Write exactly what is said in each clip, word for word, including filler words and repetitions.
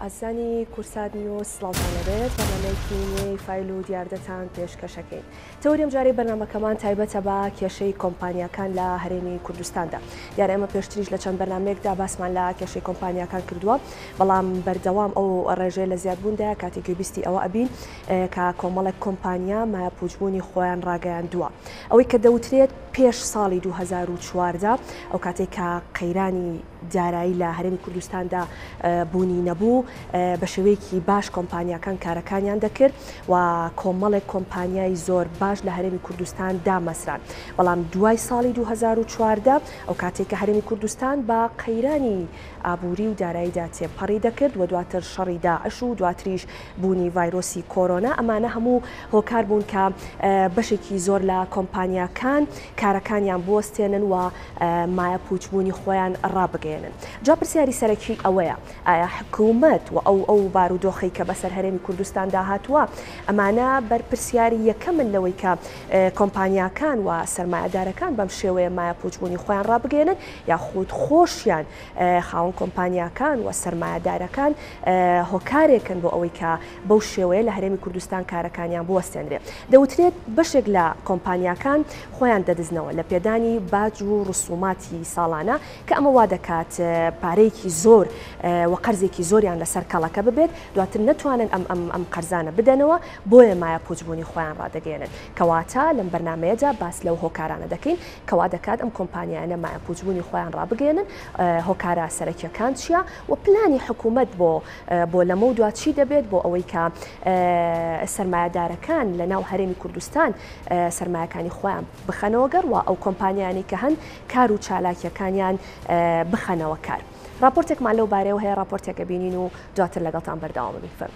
ئازانی کورسات نیوز سڵاوتانەبێت بەرنامەیەکی نوێی فایل و دیاردەتان پێشکەشەکەین. تەوریەم جارەی بەرنامەکەمان تایبەتە بە کێشەی کۆمپانیەکان لە هەرێمی کوردستاندا. دیارە ئێمە پێشتریش لە چەند بەرنامەیەکدا باسمان لە کێشەی کۆمپانیەکان کردووە، بەڵام بەردەوام ئەو ڕێژەیە لە زیادبووندا کاتێک گوێبیستی ئەوە ئەبین کە کۆمەڵێک کۆمپانیا مایە پوچبوونی خۆیان ڕاگەیاندووە. ئەوەی کە دەوترێت پێش ساڵی دوو هەزار و چواردە ئەو کاتێک کە قەیرانی دارایی لە هەرێمی کوردستاندا بوونی نەبوو بە شێوەیەکی باش کۆمپانیەکان کارەکانیان دەکرد و کۆمەڵێک کۆمپانیای زۆر باش لە هەرێمی کوردستان دامەسران. بەڵام دوای ساڵی دوو هەزار و چواردە ئەو کاتێک کە هەرێمی کوردستان بە قەیرانی ئابووری و داراییدا تێپەڕی دەکرد و دواتر شەڕی داعش و دواتریش بوونی ڤایرۆسی کۆرۆنا، ئەمانە هەموو هۆکار بوون کە بەشێکی زۆر لە کۆمپانیەکان کارەکانیان بوەستێنن و مایە پوچبوونی خۆیان ڕابگەێنن. جا پرسیاری سەرەکی ئەوەیە، ئایا حکوومەت و ئەو ئەو بارودۆخی کە بەسەر هەرێمی کوردستاندا هاتووە ئەمانە بەرپرسیاری یەکەمن لەوەی کە کۆمپانیەکان و سەرمایەدارەکان بەم شێوەیە مایە پوچبوونی خۆیان ڕابگەێنن، یاخود خۆشیان خاوەن کۆمپانیەکان و سەرمایەدارەکان هۆکارێکن بۆ ئەوەی کە بەو شێوەیە لە هەرێمی کوردستان کارەکانیان بوەستێنرێت. دەوترێت بەشێک لە کۆمپانیەکان خۆیان دەدزنەوە لە پێدانی باج و ڕسوماتی ساڵانە کە ئەمە وا دەکات پارەیەکی زۆر و قەرزێکی زۆریان لەسەر کەڵەکە ببێت، دواتر نەتوانن ئەم ئەم ئەم قەرزانە بدەنەوە، بۆیە مایە پوچبوونی خۆیان ڕادەگەێنن. کەواتە لەم بەرنمەیەدا باس لەو هۆکارانە دەکەین کەوا دەکات ئەم کۆمپانیانە مایە پوچبوونی خۆیان ڕابگەێنن، هۆکارە سەرەکیەکان چییە و پلانی حکوومەت بۆ بۆ لەمە و دوات چی دەبێت بۆ ئەوەی کە سەرمایەدارەکان لە ناو هەرێمی کوردستان سەرمایەکانی خۆیان بخەنەوە گەڕ و ئەو کۆمپانیانی کە هەن کار و چالاکیەکانیان بخەنەوە کار. راپۆرتێکمان لەو بارەیەوە هەیە، راپۆرتێکە بینین و دواتر لەگەڵتان بەردەوام بین.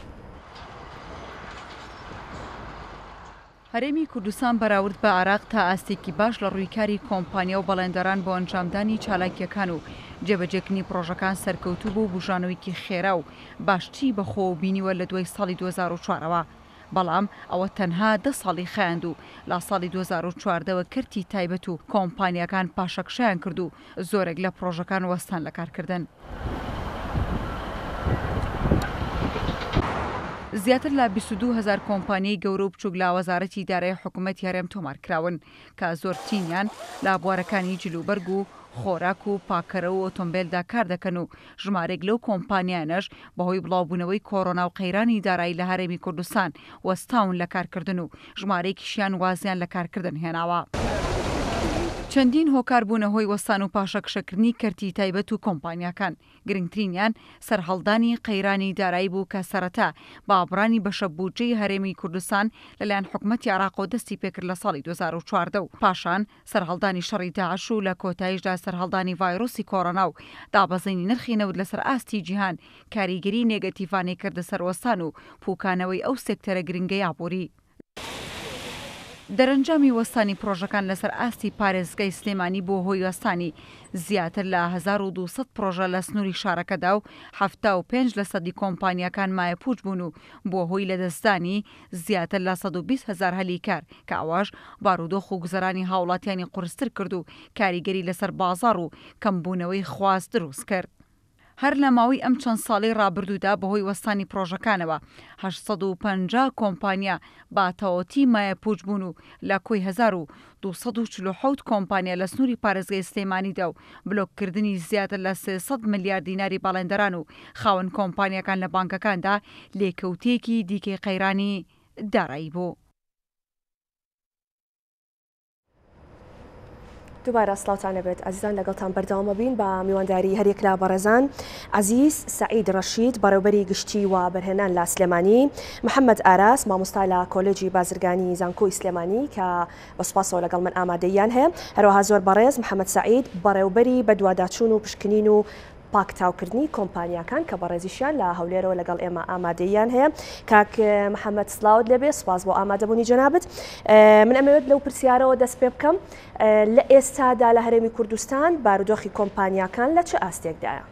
هەرێمی کوردستان بەراورد بە عێراق تا ئاستێکی باش لە ڕوویکاری کۆمپانیا و بەڵێندەران بۆ ئەنجامدانی چالاکیەکان و جێبەجێکردنی پرۆژەکان سەرکەوتوو بۆ بژانەوەیکی خێرا و باشتی بەخۆ بینیوە لە دوای ساڵی دوو هەزار و چوارەوە. بەڵام ئەوە تەنها دە ساڵی خەیاند و لا ساڵی دوو هەزار و چواردەوە کەرتی تایبەت و کۆمپانیەکان پاشەکشیان کرد و زۆرێک لە پرۆژەکان وەستان لە کارکردن. زیاتر لە بیست و دوو هەزار کۆمپانیای گەورە و بچووک لە وەزارەتی دارایی حکوومەتی هەرێم تۆمارکراون کە زۆرترینیان لە بوارەکانی جلوبەرگ و خۆراک و پاکەرە و ئۆتۆمبیلدا کار دەکەن و ژمارێک لەو کۆمپانیانەش بەهۆی بڵاوبوونەوەی کۆرۆنا و قەیرانی دارایی لە هەرێمی کوردستان وەستاون لە کارکردن و ژمارەیەکیشیان وازیان لە کارکردن هێناوە. چەندین هۆکار بوونە هۆی وەستان و پاشەکشەکردنی کەرتی تایبەت و کۆمپانیەکان، گرنگترینیان سەرهەڵدانی قەیرانی دارایی بوو کە سەرەتا بە ئابڕانی بەشە بودجەی هەرێمی کوردستان لەلایەن حکوومەتی عێراق و دەستی پێکرد لە ساڵی دوو هەزار و چواردە و پاشان سەرهەڵدانی شەڕی داعش و لە کۆتاییشدا سەرهەڵدانی ڤایرۆسی کۆرۆنا و دابەزینی نرخی نەوت لەسەر ئاستی جیهان کاریگەری نێگەتیڤانەی کردە سەروەستان و پووکانەوەی ئەو سێکتەرە گرنگەی ئابووری. دەرەنجامی وەستانی پرۆژەکان لەسەر ئاستی پارێزگای سلێمانی بۆ هۆی وەستانی زیاتر لە هەزار و دووسەد پرۆژە لە سنووری شارەکەدا و هەفتا و پێنج لە سەدی کۆمپانیەکان مایە پوچ بوون و بۆ هۆی لەدەستدانی زیاتر لە سەد و بیست هەزار هەلی کار کە ئەوەش بارودۆخ و گوزەرانی هاوڵاتیانی قورستر کرد و کاریگەری لەسەر بازاڕ و کەمبوونەوەی خواست دروست کرد. هەر لە ماوەی ئەم چەند ساڵی ڕابردوودا بەهۆی وەستانی پرۆژەکانەوە هەشت سەد و پەنجا کۆمپانیا با تەواوەتی مایە پوچ بوون و لە کۆی هەزار و دوو سەد و چل و حەوت کۆمپانیا لە سنووری پارێزگای سلێمانیدا و بلۆککردنی زیاتر لە سێسەد ملیار دیناری باڵێندەران و خاوەن کۆمپانیەکان لە بانکەکاندا لێکەوتێکی دیکەی قەیرانی دارایی بوو. دووبارە سڵاوتانە بێت ئازیزان، لەگەڵتان بەردەوامە بین بە میوانداری هەرێک لە بەڕێزان. عەزیز سەعید ڕەشید بەڕێوەبەری گشتی و بەرهێنان لە سلێمانی، محەممەد ئاراس مامۆستا لە کۆلێجی بازرگانی زانکۆی سلێمانی کە بەسپاسەوە لەگەڵ من ئامادەیان هەیە، هەروەها زۆر بەڕێز محەممەد سەعید بەڕێوەبەری بەدواداچوون و پشکنین و پاکتاوکردنی کۆمپانیەکان کە بەڕێزیشیان لە هەولێرەوە لەگەڵ ئێمە ئامادەیان هەیە. کاک محەممەد سلااوت لەبێ، سپاس بۆ ئامادەبوونی جەنابەت. من ئەمەوێت لەو پرسیارەوە دەست پێ بکەم، لە ئێستادا لە هەرێمی کوردستان بارودۆخی کۆمپانیەکان لە چه ئاستێکدایە؟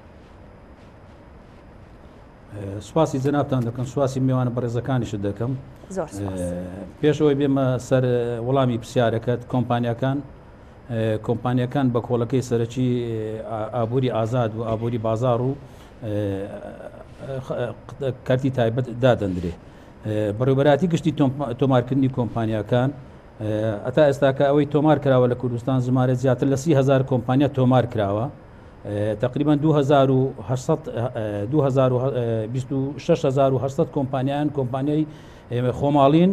سواسی جەنابتان دەکەم، سواسی میوانە بەڕێزەکانیشت دەکەم. زۆر سپاس. پێشەوەی بێمە سەر وەڵامی پرسیارەکەت، کۆمپانیەکان کۆمپانیەکان بە کۆڵەکەی سەرەکی ئابووری ئازاد و ئابووری بازار و کارتی تایبەت دادەندرێ. بەڕێوەبەراتی گشتی تۆمارکردنی کۆمپانیاکان ئەتا ئێستاکە ئەوەی تۆمار کراوە لە کوردستان زمارە زیاتر لە سی هزار کۆمپانیا تۆمار کراوە، تقریبا شش هزار و هەشت کۆمپانیایان کۆمپانیای خۆماڵین،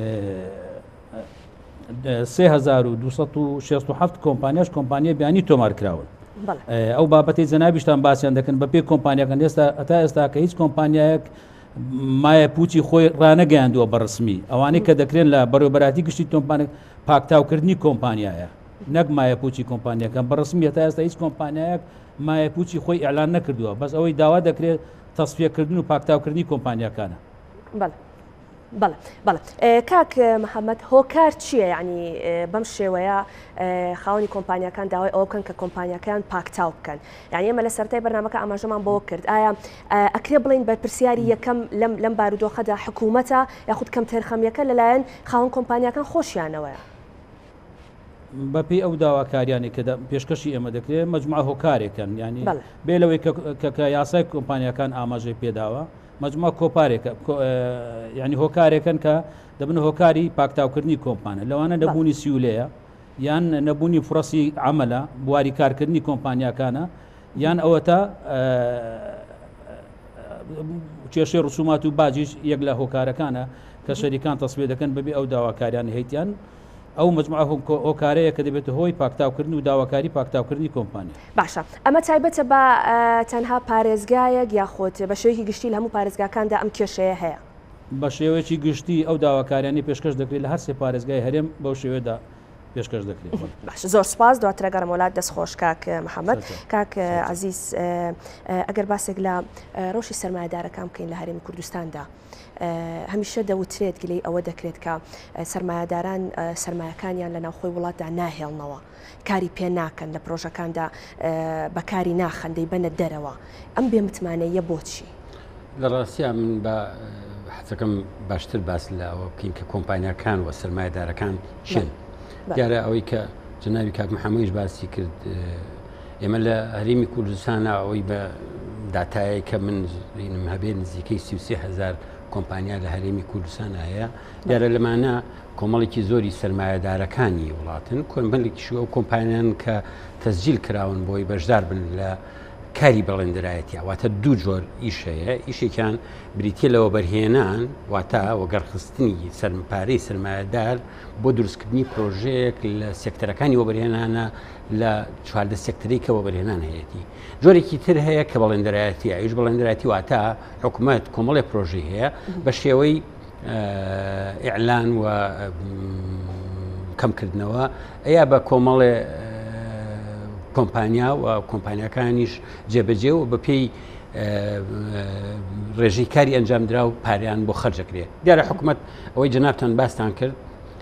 سێ هزار و دووسەد و شەست و هەفت کۆمپانیاش کۆمپانیای بیانی تۆمار کراون. ئەو بابەتی جەنابیشتان باسییان دەکەن بە پێی کۆمپانیەکان ئێستا ئەتا ئێستا کە هیچ کۆمپانیایەک مایە پوچی خۆی ڕانەگەیاندووە بەڕسمی، ئەوانەی کە دەکرێن لە بەڕێوەبەراتی گشتی تۆمپانە پاکتاوکردنی کۆمپانیایە نەک مایە پوچی کۆمپانیەکان بەڕسمی هەتا ئێستا هیچ کۆمپانیایەک مایە پوچی خۆی ئەعلان نەکردووە، بەس ئەوەی داوا دەکرێت تەسفیەکردن و پاکتاوکردنی کۆمپانیەکانە. بەڵێ بەڵێ کاک محەممەد هۆکار چییە؟ یعنی بەم شێوەیە خاوەنی کۆمپانیەکان داوای ئەوە بکەن کە کۆمپانیەکان پاکتاو بکەن. یعنی ئێمە لە سەرەتای بەرنامەکە ئاماژەمان بۆ کرد، ئایا ئەکرێ بڵین بە پرسیاری یەکەم لەم بارودۆخەدا حکوومەتە یاخود کەم تێرخەمیەکە لەلایەن خاوەن کۆمپانیەکان خۆشیانەوەیە؟ بەپی ئەو داواکاریانی کە پێشکەشی ئێمە دەکرێت مەجموعە هۆکارێکن، ینی بێ لەوەی کە یاسای کۆمپانیەکان ئاماژەی پێداوە مەجموعە کۆپارێکە، ینی هۆکارێکن کە دەبن هۆکاری پاکتاوکردنی کۆمپانە، لەوانە نەبوونی سیولەیە یان نەبوونی فرەسی عەمەلە بواری کارکردنی کۆمپانیەکانە، یان ئەوە تا کێشەی ڕسومات و باجیش یەک لە هۆکارەکانە کە شەریکان تەسویە دەکەن بەبێ ئەو داواکاریانی هەیتیان ئەو مجموعە هۆکارەیە کە دەبێتە هۆی پاکتاوکردن و داواکاری پاکتاوکردنی کۆمپانیا. باشە، ئەمە تایبەتە بە تەنها پارێزگایەک یاخۆت بە شێوەیەکی گشتی لە هەموو پارێزگاکاندا ئەم کێشەیە هەیە؟ بە شێوەیەکی گشتی ئەو داواکاریانی پێشکەش دەکرێت لە هەر سێ پارێزگای هەرێم بەو شێوەیەدا پێشکەش دەکرێت. باش، زۆر سپاس، دواترە گەڕم وڵات دەستخۆش کاک محەممەد. کاک عەزیز، ئەگەر باسێک لە ڕۆژی سەرمایەدارەکان بکەین لە هەرێمی کوردستاندا، هەمیشە دەوترێت گلەی ئەوە دەکرێت کە سەرمایەداران سەرمایەکانیان لە ناوخۆی وڵاتدا ناهێڵنەوە، کاری پێ ناکەن، لە پرۆژەکاندا بەکاری ناخەن، دەیبەنە دەرەوە. ئەم بێمتمانەیە بۆچی؟ لە ڕاستیە من بە حەزەکەم باشتر باس لە ئەوە بکەین کە کۆمپانیەکان و سەرمایەدارەکان چن. دیارە ئەوەی کە جەنابی کاک محەممەدیش باسی کرد، ئێمە لە هەرێمی کوردستانە ئەوەی بە داتایی کە من هەبێت نزیکەی سی و سێ هەزار کۆمپانیا لە هەرێمی کوردستان هەیە، دیارە لەمانە کۆمەڵێکی زۆری سەرمایەدارەکانی وڵاتن، کۆمەڵێکیش ئەو کۆمپانیان کە تەسجیل کراون بۆی بەشدار بن لە کاری بەڵێندرایەتی، واتە دوو جۆر ئیش هەیە. ئیشێکیان بریتە لەوە بەرهێنان، واتە وەگەڕخستنی سەرمپارەی سەرمایەدار بۆ دروستکردنی پرۆژەیەک لە سێکتەرەکانی وەبەرهێنانە لە چواردە سێکتەرەی کە وەبەرهێنان هەیەی. جۆرێکی تر هەیە کە بەڵێندرایەتی، ئەویش بەڵێندرایەتی واتە حکوومەت کۆمەڵێک پرۆژەی هەیە بە شێوەی ئیعلان و کەمکردنەوە ئەیا بە کۆمەڵێ کۆمپانیا و کۆمپانیەکانیش جێبەجێ و بە پێی ڕێژەی کاری ئەنجامدرا و پاریان بۆ خەرجەکرێت. دیارە حکوومەت ئەوەی جەنابتان باستان کرد،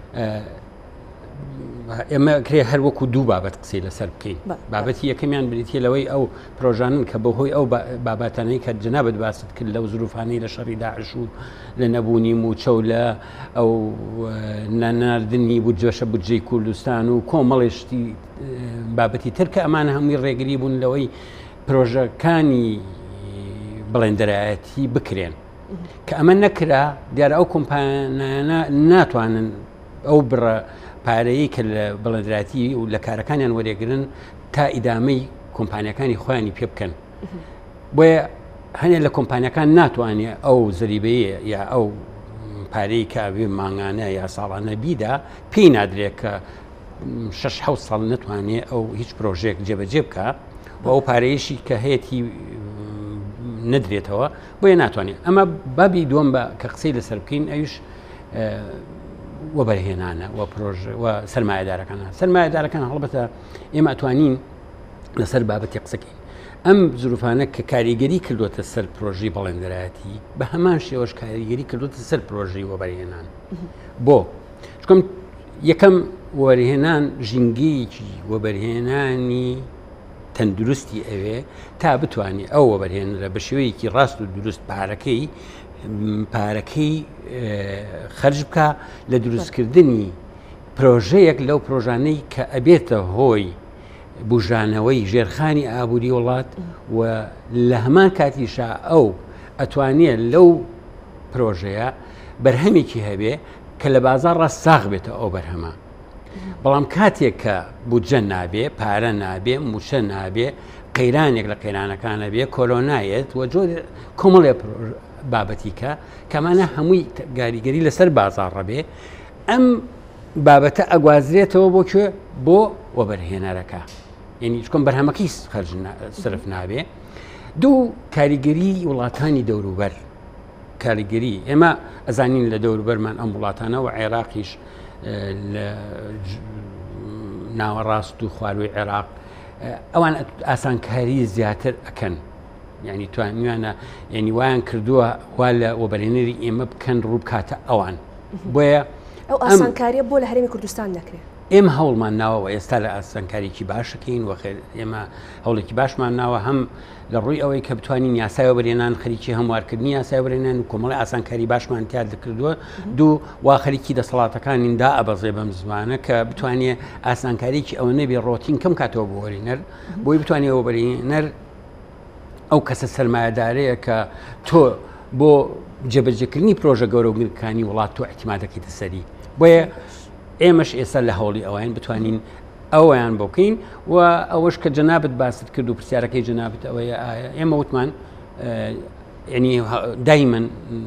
ئێمە کرێ هەر وەکو دوو بابەت قسەی لەسەر بکەین. بابەتی یەکەمیان بریتە لەوەی ئەو پرۆژانن کە بەهۆی ئەو بابەتانەی کە جەنابەت باست کرد لەو زروفانەی لە شەڕی داعش و لە نەبوونی موچە و لە ئەو ناناردنی بودجەشە بودجەی کوردستان و کۆمەڵێشتی بابەتی تر کە ئەمانە هەمووی ڕێگری بوون لەوەی پرۆژەکانی بڵێندرایەتی بکرێن کە ئەمە نەکرا. دیارە ئەو کۆمپانیانە ناتوانن ئەو بڕە پارەیە کە لە بەڵێندراتی و لە کارەکانیان وەرێگرن تا ئیدامەی کۆمپانیەکانی خۆیانی پێ بکەن. بۆیە هەنێک لە کۆمپانیەکان ناتوانێت ئەو زەریبەیە یا ئەو پارەی کاوێ مانگانە یا ساڵانە بیدا پێی نادرێت کە شش حەوت ساڵ نتوانێت ئەو هیچ پرۆژێک جێبەجێ بکە و ئەو پارەیەشی کە هەیەی نەدرێتەوە بۆیە ناتوانێت. ئەمە بابی دووەم بە کە قسەی لەسەر بکەین ئەویش وەبەرهێنانە و پرۆژە و سەرمایەدارەکانە. سەرمایەدارەکان هەڵبەتە ئێمە ئەتوانین لەسەر بابەتی قسەکەین. ئەم زروفانە کە کاریگەری کردوتە سەر پرۆژەی بەڵێندرایەتی بە هەمان شێوەش کاریگەری کردوتە سەر پرۆژەی وەبەرهێنان. بۆ چکەم یەکەم وەرهێنان ژینگەیەکی وەبەرهێنانی تەندروستی ئەوێ تا بتوانێت ئەو وەبەرهێنرە بە شێوەیەکی ڕاست و دروست پارەکەی پارەکەی خەرج بکە لە دروستکردنی پرۆژەیەک لەو پرۆژانەی کە ئەبێتە هۆی بژانەوەی ژێرخانی ئابووری وڵات و لە هەمان کاتیشا ئەو ئەتوانێت لەو پرۆژەیە بەرهەمێکی هەبێ کە لە بازار ڕاست ساغ بێتە ئەو بەرهەمە. بەڵام کاتێک کە بودجە نابێ، پارە نابێ، موچە نابێ، قەیرانێک لە قەیرانەکانە بێ، کۆلۆنایەت و جۆ کۆمەڵێ بابەتی کە کەمانە هەمووی گاریگەری لەسەر بازار ڕەبێ، ئەم بابەتە ئەگوازرێتەوە بۆ کوێ؟ بۆ وەبەرهێنەرەکە. یعنی چکۆم بەرهەمەکەی خەرج سرف نابێ. دوو کاریگەری وڵاتانی دەوروبەر، کاریگەری ئێمە ئەزانین لە دەوروبەرمان ئەم وڵاتانە و عێراقیش لە ناوەڕاست و خواروی عێراق ئەوان ئاسانکاری زیاتر ئەکەن، یعنی توانیانە یعنی وایان کردووە وا لە وەبەرهێنەری ئێمە بکەن ڕوو بکاتە ئەوان. بۆیە ئەو ئاسانکاریە بۆ لە هەرێمی کوردستان نەکرێت. ئێمە هەوڵمان ناوە ئێستا لە ئاسانکاریکی باشەکەین و ئێمە هەوڵێکی باشمان ناوە هەم لە ڕووی ئەوەی کە بتوانین یاسای وەبەرهێنان خەریکی هەموارکردنی یاسای وەبەرهێنان و کۆمەڵی ئاسانکاری باشمان تیاد کردووە. دوو وا خەریکی دەسەڵاتەکانیندا ئەبەزێ بەم زمانە کە بتوانێت ئاسانکاریکی ئەوە نەبێ ڕۆتین کەم کاتەوە بۆ وەرینەر، بۆی بتوانێت وەبەرهێنەر ئەو کەسە سەرمایەدارەیە کە تۆ بۆ جێبەجێکردنی پرۆژە گەورە و گرنگەکانی وڵات تۆ احتیمادەکەیتە سەری. بۆیە ئێمەش ئێستا لە هەوڵی ئەوان بتوانین ئەویان بۆکەین و ئەوەش کە جەنابەت باست کرد و پرسیارەکەی جەنابەت ئەوەیە ئێمە وتمان ینی دایمەن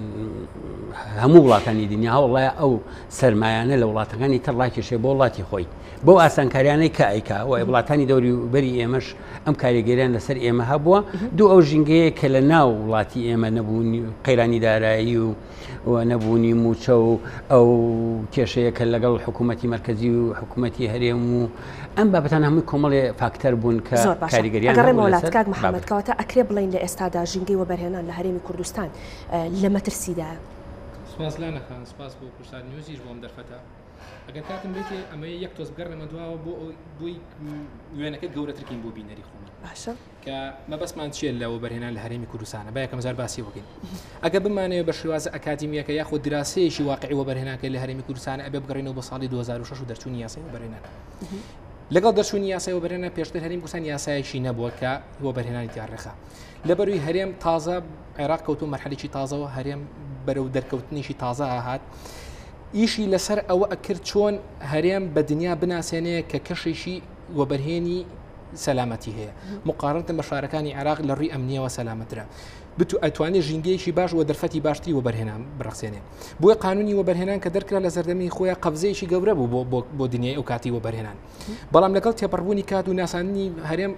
هەموو وڵاتانی دنیا هەوڵایە ئەو سەرمایانە لە وڵاتەکانی تر ڕاکێشێ بۆ وڵاتی خۆی بۆ ئاسانکاریانەی کە ئەیکا و وڵاتانی دەوری بەری ئێمەش ئەم کاریگەریان لەسەر ئێمە هەبووە. دوو ئەو ژینگەیە کە لە ناو وڵاتی ئێمە نەبوونی قەیرانی دارایی و و نەبوونی موچە و ئەو کێشەیە کە لەگەڵ حکوومەتی مرکزی و حکوومەتی هەرێم و ئەم بابەتان هەمووی کۆمەڵێ فاکتەر بوون کە کاریگەریان وڵات کاک محەممەد کەواتە ئەکرێ بڵین لە ئێستادا ژینگەی وەبەرهێنان لە هەرێمی کوردستان لە مەترسیدا. سپاس لا نەکەن سپاس بۆ کوردستان نیوزیش بۆم دەرفەتە. ئەگەر کاتم بێتێ ئەمە یەک تۆز بگەڕێمە دواوە بۆ بۆی وێنەکە گەورەترکەین بۆ بینەری خۆمان باشە کە مەبەستمان چیە لە وەبەرهێنان لە هەرێمی کوردستانە با یەکەم جار باسی بکەین. ئەگەر بمانەوە بە شێوازە ئەکادیمیەکە یاخود دراسەیەکی واقعی وەبەرهێنانکە لە هەرێمی کوردستانە ئەبێ بگەڕێنەوە بۆ ساڵی دوو هەزار و شەش و دەرچوونی یاسای وەبەرهێنان. لەگەڵ دەرچوونی یاسای وەبەرهێنان پێشتر هەرێمی کوردستان یاسایەکی نەبووە کە وەبەرهێنانی تیاڕێخە. لەبەروی هەرێم تازە عێراق کەوتو مەرحەلێکی تازەوە هەرێم بەرەو دەرکەوتنیشی تازە هات. ئیشی لەسەر ئەوە ئەکرد چۆن هەرێم بە دنیا بناسێنەیە کە کەشێکی وەبەرهێنی سەلامەتی هەیە مقارنتن بە شارەکانی عێراق لە ڕووی ئەمنیەوە سەلامەترە بتو ئەتوانێت ژینگەیەکی باش و دەرفەتی باشتری وەبەرهێنان بڕخسێنێ. بۆیە قانونی وەبەرهێنان کە دەرکرا لە زەردەمی خۆیان قەبزەیەکی گەورە بوو بۆ بۆ دنیای ئەو کاتی وەبەرهێنان. بەڵام لەگەڵ تێپەڕبوونی کات و ناسانی هەرێم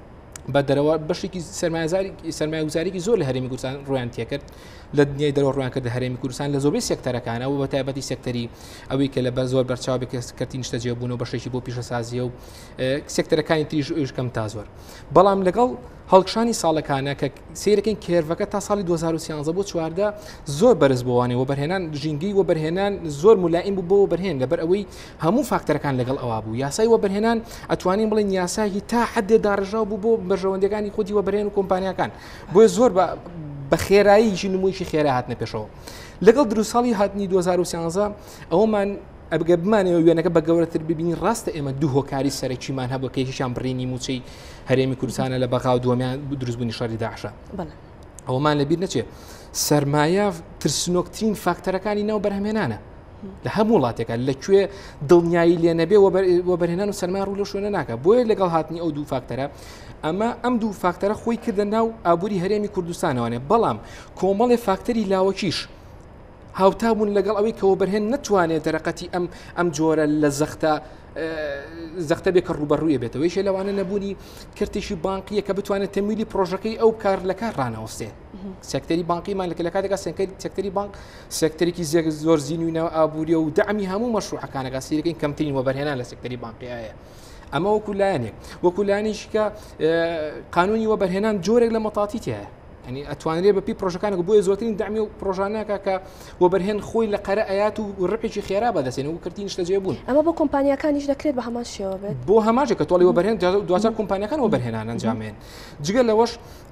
بە دەرەوە بەشێکی سەرمایه‌گوزاریی زۆر لە هەرێمی کوردستان ڕۆیان تێکرد لە دنیای دەرەوە ڕوان کرد هەرێمی کوردستان لە زۆربەی سێکتەرەکانە و بە تایبەتی سێکتەری ئەوەی کە لە بە زۆر بەرچاو کەرتی نیشتەجێبوون و بەشێکی بۆ پیشەسازیە و سێکتەرەکانی تریژ ئێشکەم تا زۆر. بەڵام لەگەڵ هەڵکشانی ساڵەکانە کە سیرەکەین کێرڤەکە تا ساڵی دوو هەزار و سیانزە بۆ چواردە زۆر بەرز بۆوانێ وەبەرهێنان ژینگەی وەبەرهێنان زۆر مولائیم بوو بۆ وەبەرهێن لەبەر ئەوەی هەموو فاکتەرەکان لەگەڵ ئەوا بوو. یاسای وەبەرهێنان ئەتوانین بڵین یاسایی تا حدێ داڕژاو بوو بۆ بەرژەوەندەکانی خودی وەبەرهێن و کۆمپانیەکان بۆیە زۆر بە خێراییشی نموویشی خێرا هاتنە پێشەوە. لەگەڵ دروساڵی هاتنی دوو هەزار و سیانزە ئەوەمان ئەبگە بمانەوە وێنەکە بە گەورەتر ببینین ڕاستە ئێمە دوو هۆکاری سەرەکیمان هەبوو کە یەکیشیان بڕینی موچەی هەرێمی کوردستانە لە بەغا و دووەمیان دروستبوونی شەڕی داعشە. ئەوەمان لەبیر نەچێ سەرمایە ترسنۆکترین فاکتەرەکانی ناو بەرهەمهێنانە لە هەموو وڵاتێکە لەکوێ دڵنیایی لێ نەبێ وەبەرهێنان و سەرمای ڕوو لە شوێنە ناکە. بۆیە لەگەڵ هاتنی ئەو دوو فاکتەرە ئەمە ئەم دوو فاکتەرە خۆی کردە ناو ئابووری هەرێمی کوردستانەوەنێ. بەڵام کۆمەڵێ فاکتەری لاوەکیش هاوتابوون لەگەڵ ئەوەی کە وەبەرهێن نتوانێت دەرەقەتی ئەم ئەم جۆرە لە زەختە زەختە بێ کە ڕوبەڕوویە بێتەوە. یەکێ لەوانە نەبوونی کردێکی بانقیە کە بتوانێت تەمویلی پرۆژەکەی ئەو کار لە کار ڕانەوەستێ. سێکتەری بانقیمان لە کاتێکا سێکتەری بانک سێکتەرێکی زۆر زیینوینەوە ئابووریە و دەعمی هەموو مەشروعەکانەکە سیرەکەین کەمترین وەبەرهێنان لە سێکتەری بانقیایە. ئەمە وەکو لایەنێک وەکو لایەنێکی کە قانونی وەبەرهێنان جۆرێک لە مەتاتیتیایە. يعني ئەتوانرێ بەپی پرۆژەکانێک بۆیە زۆرترین دامی و پرۆژانەکە کە وەبەرهێن خۆی لە قەرە ئەیات و ڕقێکی خێرا بەدەستێن و کردی نیشتەجێ بوون. ئەمە بۆ کۆمپانیەکانیش دەکرێت بە هەمان شێوە بێت بۆ هەماژێک کە تۆڵی وەبەرهێن دوجار کۆمپانیەکان وەبەرهێنان ئەنجامێن. جگە لەوەش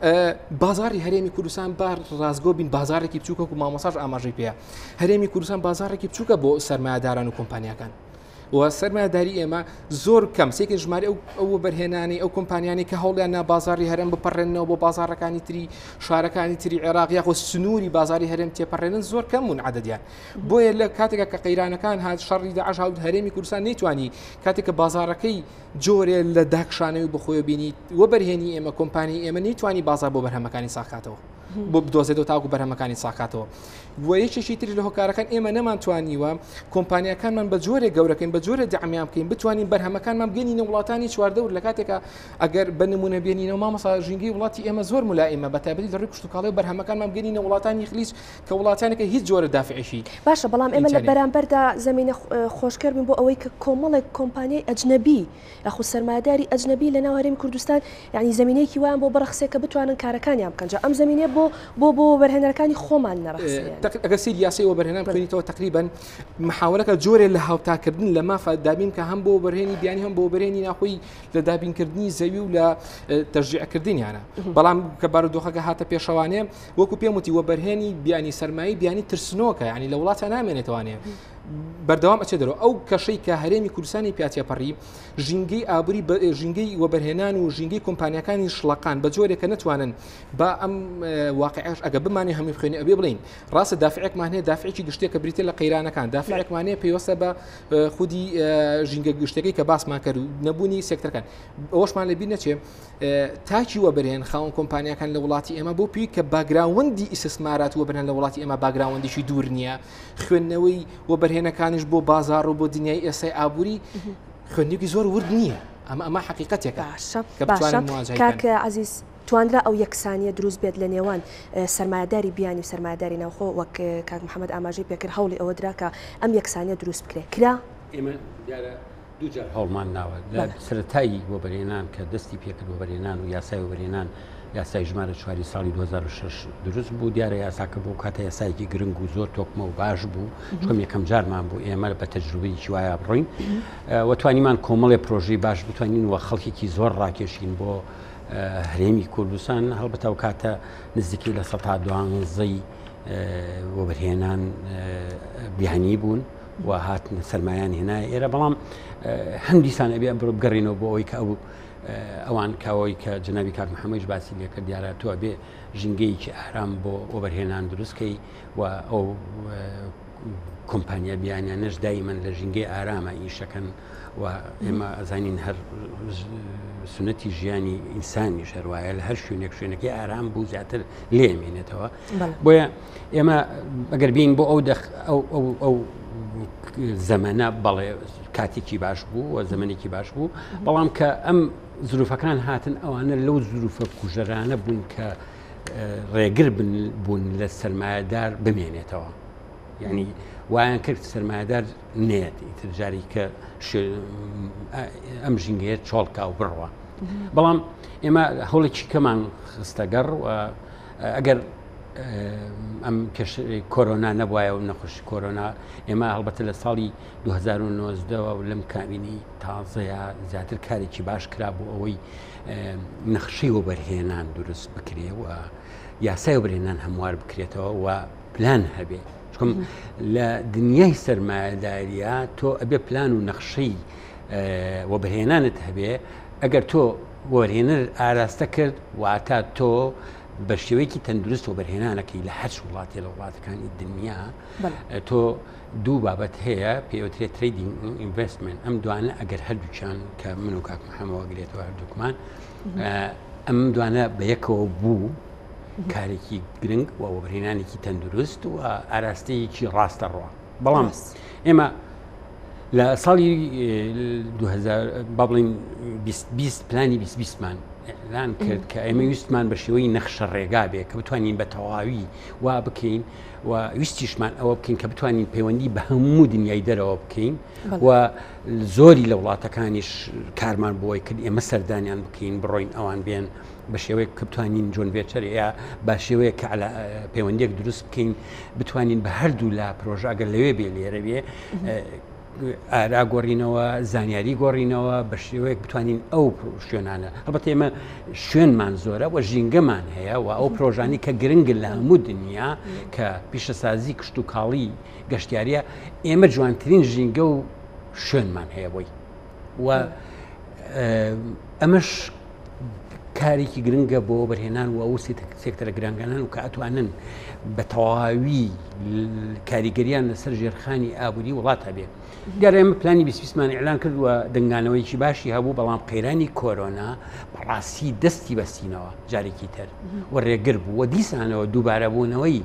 بازاری هەرێمی کوردستان بار ڕازگۆ بین بازارێکی بچووکە و مامۆساژ ئاماژەی پێەیە. هەرێمی کوردستان بازارێکی بچووکە بۆ سەرمایه‌داران و کۆمپانیەکان. و سەرمایهداری ئێمە زۆر کەم سێکی ژمارە ئەو بەرهێنانی ئەو کۆمپانیانی کە هەوڵیان نا بازاری هەرێم بپەڕێنەوە بۆ بازارەکانی تری شارەکانی تری عێراق یاخۆ سنووری بازاری هەرێم تێپەڕێنن زۆر کەم بوون عەدەدیان بۆیە لە کاتێکە کە قەیرانەکان هات شەڕی داعش هاوت هەرێمی کوردستان نەیتوانی کاتێککە بازارەکەی جۆرێ لە داکشانەوە بخۆی بینیت وە بەرهێنی ئێمە کۆمپانی ئێمە نەیتوانی بازار بۆ بەرهەمەکانی ساخاتەوە بۆ بدۆزێتەوە تاکو بەرهەمەکانی ساخاتەوە و یەکێکی تری لە هۆکارەکان ئێمە نەمانتوانیوە کۆمپانیەکانمان بە جۆرێ گەورەکەین بە جۆرە دەعمیان بکەین بتوانین بەرهەمەکانمان بگەینە وڵاتانی چواردەور لە کاتێکە ئەگەر بە نمونە بێنینەوە مامەسا ژینگەی وڵاتی ئێمە زۆر مولائمە بە تایبەتی لە ڕێی کشتوکاڵی بەرهەمەکانمان بگەینە وڵاتانی خلیج کە وڵاتانێکە هیچ جۆرە دافعشی باشە بەڵام ئێمە لە بەرامبەردا زمینە خۆشکەر بین بۆ ئەوەی کە کۆمەڵێک کۆمپانیای ئەجنەبی یاخو سەرمایهداری ئەجنەبی لە ناو هەرێمی کوردستان یعنی زمینەیەکی وایان بۆ بەرەخسێکە بتوانن کارەکانیان بکەن ئەم زمینێ بۆ بۆ بۆ بەرهێنەرەکانی خۆمان نەڕەخسێ ئەگەر سیر یاسی و بەرهێنان بکەیتەوە تقریبا محاولەکە جۆرێ لە هاوتاکردن لە مافە دابین کە هەم بۆ بەرهێنی بیانی هەم بۆ بەرهێنی ناخۆی لە دابینکردنی زەوی و لە تەشجیعکردنیانە بەڵام کە بارودۆخەکە هاتە پێشەوانێ وەکو پێم وتی وە بەرهێنی بیانی سەرمایی بیانی ترسنۆکە یعنی لە وڵاتە نامێنێتوانێ بەردەوام ئەچێ دەرەوە ئەو کەشەی کە هەرێمی کوردستانی پیاتێپەڕی ژینگەی ئابووری ژینگەی وەبەرهێنان و ژینگەی کۆمپانیەکانی شڵەقان بە جۆرێکە نتوانن بە ئەم واقعش ئەگە بمانێ هەمووی خوێنی ئەبێ بڵین ڕاستە دافعێکمان هەیە دافعێکی گشتێک کە بریتە لە قەیرانەکان دافعێکمانەیە پێوەستە بە خودی ژینگە گشتەکەی کە باسمان کرد و نەبوونی سێکتەرەکان ئەوەشمان لەبیر نەچێ تاکی وەبەرهێن خاوەن کۆمپانیەکان لە وڵاتی ئێمە بۆ پێی کە باگراوەندی ئیسسمارات وەبەرهێن لە وڵاتی ئێمە باگراوەندیشی دوور نییە خوێندنەوەی وەبەرهێنەکانیش بۆ بازار و بۆ دنیای ئێسای ئابووری خوێندنێکی زۆر ورد نییە ئەمە ئەمە حقیقەتێکە کاکە عزیز توانرا ئەو یەکسانیە دروست بێت لە نێوان سەرمایهداری بیانی و سەرمایهداری ناوخۆ وەک کاک محەممەد ئاماژەی پێکرد هەوڵی ئەوە دراکە ئەم یەکسانیە دروست بکرێت کرا ئێمە دووجار هەوڵمان ناوە لە سەرەتایی وەبەرهێنان کە دەستی پێکرد وەبەرهێنان و یاسای وەبەرهێنان یاسای ژمارە چواری ساڵی دو هەزار و شەش دروست بوو دیارە یاساکە بۆ کاتە یاسایەکی گرنگ و زۆر تۆکمە و باش بوو چکەم یەکەم جارمان بوو ئێمە بە تەجروبەیەکی وایە بڕۆین وەتوانیمان کۆمەڵێ پرۆژەی باش بتوانین وە خەڵکێکی زۆر ڕاکێشین بۆ هەرێمی کوردستان هەڵبەتە و کاتە نزیکی لە سەد دوانزەی وەبەرهێنان بیانی بوون و هاتن سەرمایان هێنای ئێرە بەڵام هەندیسان ئەبێ بڕۆ بگەڕینەوە بۆ ئەوەی کە ئەو ئەوان کاوەی کە جنابی کاک محەممەدیش باسی لێکرد دیارە تۆ بێ ژینگەیەکی ئارام بۆ وەبەرهێنان دروستکەی و ئەو کۆمپانیا بیانیانەش دایمەن لە ژینگەی ئارامە ئیشەکەن و ئێمە ئەزانین هەر سنەتی ژیانی ئینسانی شەروایە لە هەر شوێنێک شوێنەکەی ئارام بوو زیاتر لێمێنێتەوە بۆیە ئێمە ئەگەر بین بۆ ئەو ئەو زەمانە بەڵێ کاتێکی باش بوو و زەمانێکی باش بوو بەڵام کە ئەم زروفەکان هاتن ئەوانە لەو زروفە کوژەرانە بوون کە ڕێگر بوون لە سەرمایهدار بمێنێتەوە یعنی وایان کرد سەرمایهدار نێت ئیترجاری کە ئەم ژینگەیە چۆڵکا و بڕوە بەڵام ئێمە هەوڵێکی کەمان خستەگەڕ و ئەگەر ئەم کۆرۆنا نەبوایە و نەخۆشی کۆرۆنا ئێمە هەڵبەتە لە ساڵی دو هەزار و نۆزدەوە و لەم کابینی تازەیە زیاتر کارێکی باش کرا بۆ ئەوەی نەخشەی وەبەرهێنان دروست بکرێ و یاسای وەبەرهێنان هەموار بکرێتەوە و پلان هەبێ چکم لە دنیای سەرمایهداریە تۆ ئەبێ پلان و نەخشەی وەبەرهێنانت هەبێ ئەگەر تۆ وەبەرهێنەر ئاراستە کرد واتە تۆ بە شێوەیەکی تەندروست و بەرهێنانەکەی لە هەر وڵاتی لە وڵاتەکانی دنیا تۆ دوو بابەت هەیە پێوترێت تریدینگ ئینڤستمنت ئەم دوانە ئەگەر هەردووچان کە من و کاک محەممەدەوە گرێتەوە هەردووکمان ئەم دوانە بە یەکەوە بوو کارێکی گرنگ و وەبەرهێنانێکی تەندروست و ئاراستەیەکی ڕاستە ڕۆ بەڵام ئێمە لە ساڵی با بڵین بیست پلانی بیست بیستمان لان کرد کە ئێمە ویستمان بە شێوەی نەخشە ڕێگا بێ کە بتوانین بە تەواوی وا بکەین و ویستیشمان ئەوە بکەین کە بتوانین پەیوەندی بە هەموو دنیای دەرەوە بکەین و زۆری لە وڵاتەکانیش کارمان بۆی کرد ئێمە سەردانیان بکەین بڕۆین ئەوان بێن بە شێوەیە کە بتوانین جۆن ڤێچەر یا بە شێوەیە کە پەیوەندێک دروست بکەین بتوانین بە هەردوو لا پرۆژە ئەگەر لەوێ بێ لێرە بێ ئارا گۆڕینەوە زانیاری گۆڕینەوە بە شێوەیەک بتوانین ئەو شوێنانە هەڵبەت ئێمە شوێنمان زۆرە و ژینگەمان هەیە و ئەو پرۆژانی کە گرنگن لە هەموو دنیا کە پیشەسازی کشت و کاڵی گەشتیاریە ئێمە جوانترین ژینگە و شوێنمان هەیە بۆی و ئەمەش کارێکی گرنگە بۆ بەرهێنان و ئەو سێکتەرە گرانگانان و کە ئەتوانن بە تەواوی کاریگەریان لەسەر ژێرخانی ئابووری وڵات هەبێ. دیارە ئێمە پلانی بیست ئیعلان کرد و دەنگانەوەیکی باشی هەبوو، بەڵام قەیرانی کۆرۆنا بەڕاستی دەستی بەستینەوە جارێکی تر و ڕێگر بوو و دیسانەوە دووبارە بوونەوەی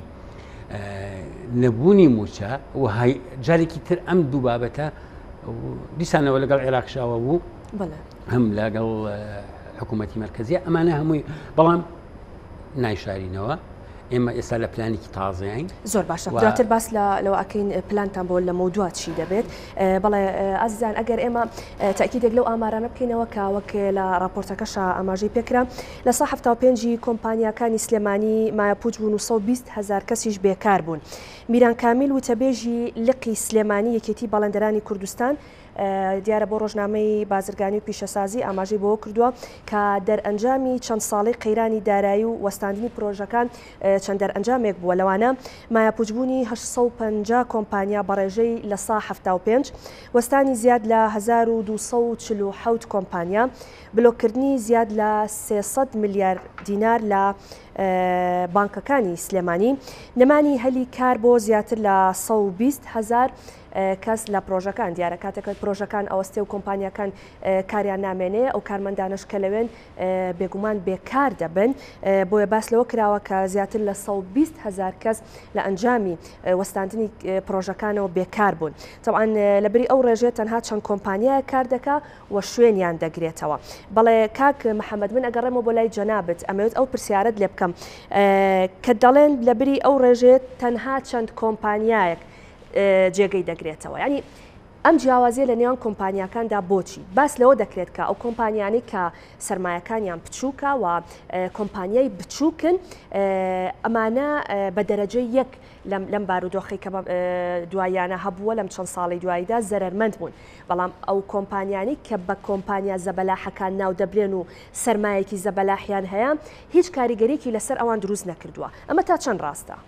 نەبوونی موچە و جارێکی تر ئەم دوو بابەتە دیسانەوە لەگەڵ عێراقشاوە بوو هەم لەگەڵ حکوومەتی مرکزیە ئەمانە هەمووی، بەڵام نایشارینەوە. ئێمە ئێستا لە پلانێکی تازەین زۆر باشە دواتر باس لەوە ئەکەین پلانتان بۆ لە مەودوات چی دەبێت. بەڵێ ئازیزان ئەگەر ئێمە تاکیدێک لەو ئامارانە بکەینەوە کە وەک لە راپۆرتەکەشە ئاماژەی پێکرا لە سا هەفتە و پێنجی کۆمپانیاکانی سلێمانی مایەپوچ بوون و سەد و بیست هەزار کەسیش بێکار بوون. میران کامیل وتەبێژی لقی سلێمانی یەکێتی باڵندەرانی کوردستان دیارە بۆ ڕۆژنامەی بازرگانی و پیشەسازی ئاماژەی بۆ کردووە کە دەرئەنجامی چەند ساڵی قەیرانی دارایی و وەستاندنی پرۆژەکان چەند دەرئەنجامێک بووە. لەوانە مایەپوچبوونی هەشت سەد و پەنجا کۆمپانیا بەڕێژەی لە سا هەفتە و پێنج، وەستانی زیاد لە هەزار و دوو سەد و چل و حەوت کۆمپانیا، بلۆکردنی زیاد لە سێسەد ملیار دینار لە بانکەکانی سلێمانی، نەمانی هەلی کار بۆ زیاتر لە سەد و بیست هەزار کەس لە پرۆژەکان. دیارە کاتێک پرۆژەکان ئەوەستێ و کۆمپانیەکان کاریان نامێنەیە ئەو کارمەندانش کە لەوێن بێگومان بێکار دەبن. بۆیە باس لەوە کراوە کە زیاتر لە سەد و بیست هەزار کەس لە ئەنجامی وەستاندنی پرۆژەکانەوە بێکار بوون. طبعاً لەبەری ئەو ڕێژێت تەنها چەند کۆمپانیایە کار دەکا و شوێنیان دەگرێتەوە. بەڵێ کاک محەممەد من ئەگەڕێمە بۆ لای جەنابەت ئەمەوێت ئەو پرسیارت لێ بکەم کە دەڵێن لەبەری ئەو ڕێژێت تەنها چەند کۆمپانیایەک جێگەی دەگرێتەوە، ینی ئەم جیاوازیە لە نێوان کۆمپانیەکاندا بۆچی باس لەوە دەکرێت کە ئەو کۆمپانیانی کە سەرمایەکانیان بچووکە و کۆمپانیای بچووکن ئەمانە بە دەرەجەی یەک لەم بارودۆخی کە دوایانە هەبووە لەم چەند ساڵی دواییدا زەرمەند بوون، بەڵام ئەو کۆمپانیانی کە بە کۆمپانیا زەبەلاحەکان ناو دەبرێن و سەرمایەکی زەبەلاحیان هەیە هیچ کاریگەریەکی لەسەر ئەوان دروست نەکردووە. ئەمە تا چەند ڕاستە؟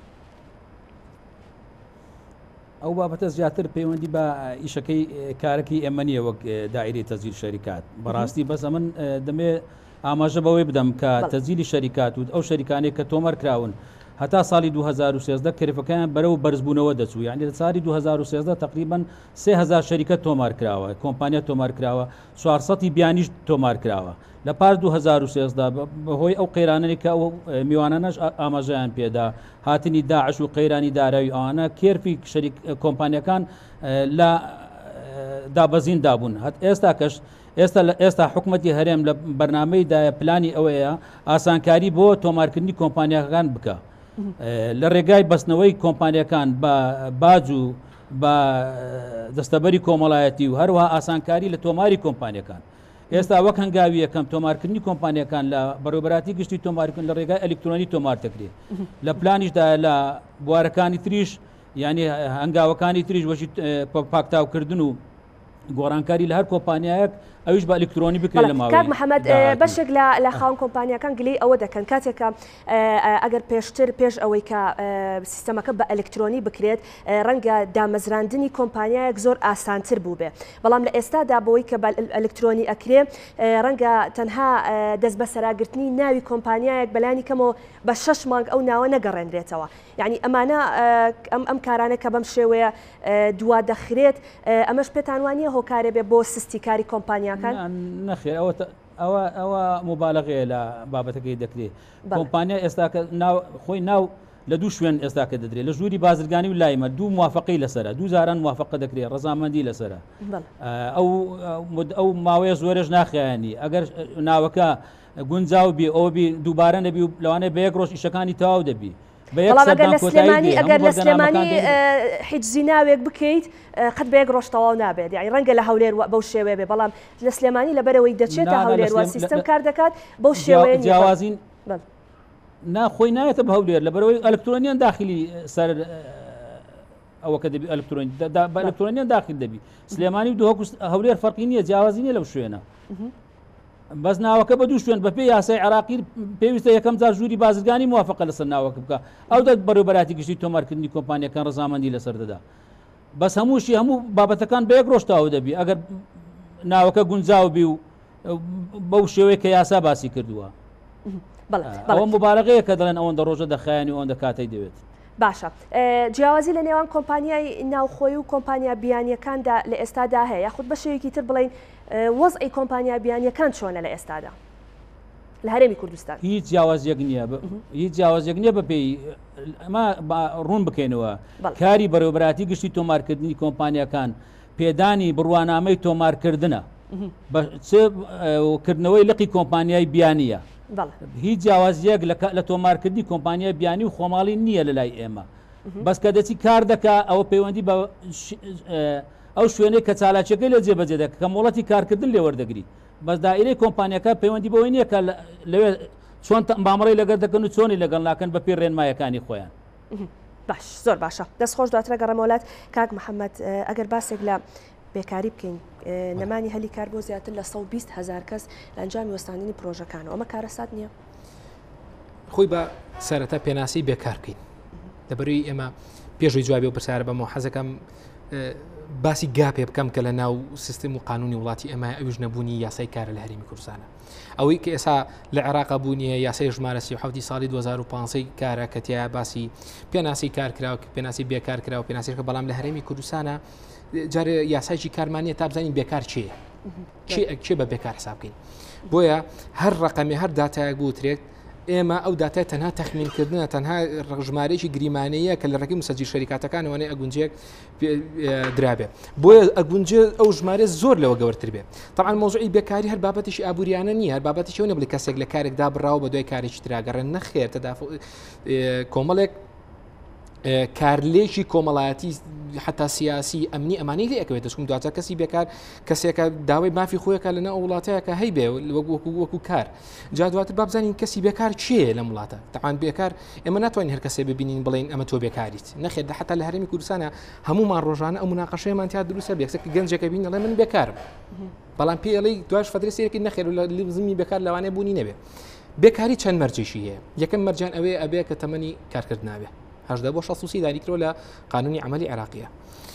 ئەو بابەتە زیاتر پەیوەندی بە ئیشەکەی کارەکەی ئێمە نیە وەک دائیرەی تەزیل شەریکات. بەڕاستی بەس ئەمن دەمێ ئاماژە بەوەی بدەم کە تەزیلی شەریکات و ئەو شەریکانەی کە تۆمەر کراون هەتا ساڵی دوو هەزار و سێزدە کەرفەکەیان بەرەو بەرزبوونەوە دەچوو، یعنی لە ساڵی دوو هەزار و سێزدە تقریباً سێ هەزار شەریکە تۆمار کراوە، کۆمپانیا تۆمار کراوە، چوارسەدی بیانیش تۆمار کراوە. لە پاش دوو هەزار و سێزدە بەهۆی ئەو قەیرانەی کە ئەو میوانانەش ئاماژەیان پێدا هاتنی داعش و قەیرانی داراوی ئەوانە کێرفی شەریک کۆمپانیەکان لە دابەزین دابوون. هەت ئێستا کەش ئێستا ئێستا حکوومەتی هەرێم لە بەرنامەیدا پلانی ئەوەیە ئاسانکاری بۆ تۆمارکردنی کۆمپانیەکان بکە لە ڕێگای بەستنەوەی کۆمپانیەکان بە باج و بە دەستەبەری کۆمەڵایەتی و هەروەها ئاسانکاری لە تۆماری کۆمپانیەکان. ئێستا وەک هەنگاوی یەکەم تۆمارکردنی کۆمپانیەکان لە بەڕێوەبەراتی گشتی تۆمارکردن لە ڕێگای ئەلکترۆنی تۆمار دەکرێت. لە پلانیشدا لە بوارەکانی تریش یعنی هەنگاوەکانی تریش وەشی پاکتاوکردن و گۆڕانکاری لە هەر کۆمپانیایەک ئەویش بە ئەلکترۆنی بکرێت لە ماوەی. کاک محەممەد بەشێک لە خاوەن کۆمپانیەکان گلەی ئەوە دەکەن کاتێکە ئەگەر پێشتر پێش ئەوەی کە سیستەمەکە بە ئەلکترۆنی بکرێت ڕەنگە دامەزراندنی کۆمپانیایەک زۆر ئاسانتر بوو بێ، بەڵام لە ئێستادا بۆی کە بە ئەلکترۆنی ئەکرێ ڕەنگە تەنها دەست بە سەراگرتنی ناوی کۆمپانیایەک بەلانی کەمەوە بە شەش مانگ ئەو ناوە نەگەڕێنرێتەوە. یعنی ئەمانە ئەم کارانە کە بەم شێوەیە دوا دەخرێت ئەمەش پێتان وانییە هۆکارێ بێ بۆ سستی کاری کۆمپانیاکان؟ نەخێر ئەوە ئەوە مبالغەیە لە بابەتەکەی دەکرێت. کۆمپانیا ئێستا خۆی ناو لە دوو شوێن ئێستاکە دەدرێت لە ژووری بازرگانی و لایمە دوو موافقی لەسرە دوو زاران موافقە دەکرێت ڕەزامەندی لەسرە ئەو ماوەیە زۆرەش ناخیانی ئەگەر ناوەکە گونجاو بی ئەو بی دووبارە نەبی و لەوانەیە بە یەک ڕۆژ ئیشەکانی تەواو دەبی. بەڵام ئەگەر لە سلێمانی ئەگەر لە سلێمانی حیجزی ناوێک بکەیت قەت بە یەک ڕۆژ تەواو نابێت، یعنی ڕەنگە لە هەولێر بەو شێوەیە بێ، بەڵام لە سلێمانی لەبەرەوەی دەچێتە هەولێر و سیستەم کار دەکات بەو شێوەیە جیاوازین ناخۆی نایەتە بە هەولێر لەبەرەوەی ئەلکترۆنیان داخلی سەر ئەوە کە دەبی ئەلکترۆنی بە ئەلکترۆنیان داخل دەبی. سلێمانی و دووەکو هەولێر فەرقی نییە، جیاوازی نیە لەو شوێنە. بەس ناوەکە بە دوو شوێن بەپێی یاسای عراقی پێویستە یەکەم جار ژووری بازرگانی موافقە لەسەر ناوەکە بکە، ئەو دەت بەڕێوەبەراتی گشتی تۆمارکردنی کۆمپانیەکان ڕەزامەندی لەسەر دەدا. بەس هەمووشی هەموو بابەتەکان بە یەک ڕۆژتاوە دەبی ئەگەر ناوەکە گونجاو بی و بەو شێوەیە کە یاسا باسی کردووە ئەوە مبارەقەیە کە دەڵێن ئەوەندە ڕۆژە دەخایانی ئەوەندە کاتەی دەوێت. باشە جیاوازی لە نێوان کۆمپانیای ناوخۆی و کۆمپانیا بیانیەکاندا لە ئێستادا هەیە یاخود بەشێوەیەکی تر بڵین وەزعی کۆمپانیا بیانیەکان چۆنە لە ئێستادا لە هەرێمی کوردستان؟ هیچ جیاوازیەک نییە هیچ جیاوازیەک نییە بەپێی ئەمە ڕوون بکەینەوە کاری بەڕێوەبەراتی گشتی تۆمارکردنی کۆمپانیەکان پێدانی بڕوانامەی تۆمارکردنە کردنەوەی لقی کۆمپانیای بیانیە هیچ جیاوازیەک لە تۆمارکردنی کۆمپانیای بیانی و خۆماڵی نییە لە لای ئێمە بەس کە دەچی کار دەکا ئەوە پەیوەندی بە ئەو شوێنەی کە چالاکیەکەی لە جێبەجێ دەکە کە مۆڵەتی کارکردن لێ وەردەگری بەس دائیرەی کۆمپانیەکە پەیوەندی بەوەی نییە کە لەوێ چۆن مامەڕی لەگەر دەکەن و چۆنی لەگەڵ ناکەن بە پێی ڕێنمایەکانی خۆیان. باش زۆر باشە دەست خۆش دواترە گەڕەمەوەلات کاک محەممەد ئەگەر باسێک لە بێکاری بکەین نەمانی هەلی کار بۆ زیاتر لە سەد و بیست هەزار کەس لە ئەنجامی وەستانینی پرۆژەکانەوە ئەمە کارەسات نییە؟ خۆی بە سەرەتا پێناسی بێکار بکەین لەبەروی ئێمە پێشوی جوابی و پرسیارە بەمەوە حەزەکەم باسی گاپێ بکەم کە لە ناو سیستم و قانونی وڵاتی ئەمە ئەویش نەبوونی یاسای کارە لە هەرێمی کوردستانە ئەوەی کە ئێستا لە عێراق بوونیە یاسای ژمارە سی و حەوتی ساڵی دوو هەزار و پانزە کارە کە تیا باسی پێناسی کارکراوە پێناسی بێکار کراوە پێناسیەکە بەڵام لە هەرێمی کوردستانە جارێ یاسایکی کارمانیە تا بزانین بێکار چیە چێ بە بێکار حساب بکەین بۆیە هەر ڕقەمی هەر داتایەک بوترێت ئێمە ئەو داتای تەنها تەخمینکردنە تەنها ڕژمارەیەکی گریمانەیە کە لە ڕێگەی مسەجی شەریکاتەکانەوەی ئەگونجێک درابێ بۆیە ئەگونجێ ئەو ژمارە زۆر لەوە گەورتر بێت طبعا مۆزوعی بێکاری هەر بابەتیشی ئابوووریانە نیە هەر بابەتیشەوە نەبڵی کەسێک لە کارێکدا بڕاو بە دوای کارێکی تراگەڕێن نەخێر تەداف کۆمەڵێک کارلێکی کۆمەڵایەتی حتا سیاسی ئەمنی ئەمانی لێ ئەکەوێت دەچکم دواتر کەسی بێکار کەسێکە داوای مافی خۆیەکە لەنە وڵاتەیەکە هەی بێ وەکو وەکو کار جا دواتر بابزانین کەسی بێکار چیە لە وڵاتە تەعان بێکار ئێمە ناتوانین هەر کەسێ ببینین بڵین ئەمە تۆ بێکاریت نەخێت دە حتا لە هەرێمی کوردستانە هەمومان ڕۆژانە ئەو مناقەشەیەمان تیا دروستە بێکسەکە گەنجەکە بین دەڵێ من بێکارم بەڵام پێڵی دوای فترە سێرەی نەخێر لە زمی بێکار لەوانەیە بوونی نەبێ بێکاری چەند مەرجێکی هەیە یەکەم مەرجان ئەوەیە ئەبێ کە تەمەنی کارکرد نابێ هەژدە بۆ شەسوسی دانیکرۆ لە قانونی عملی عێراقیە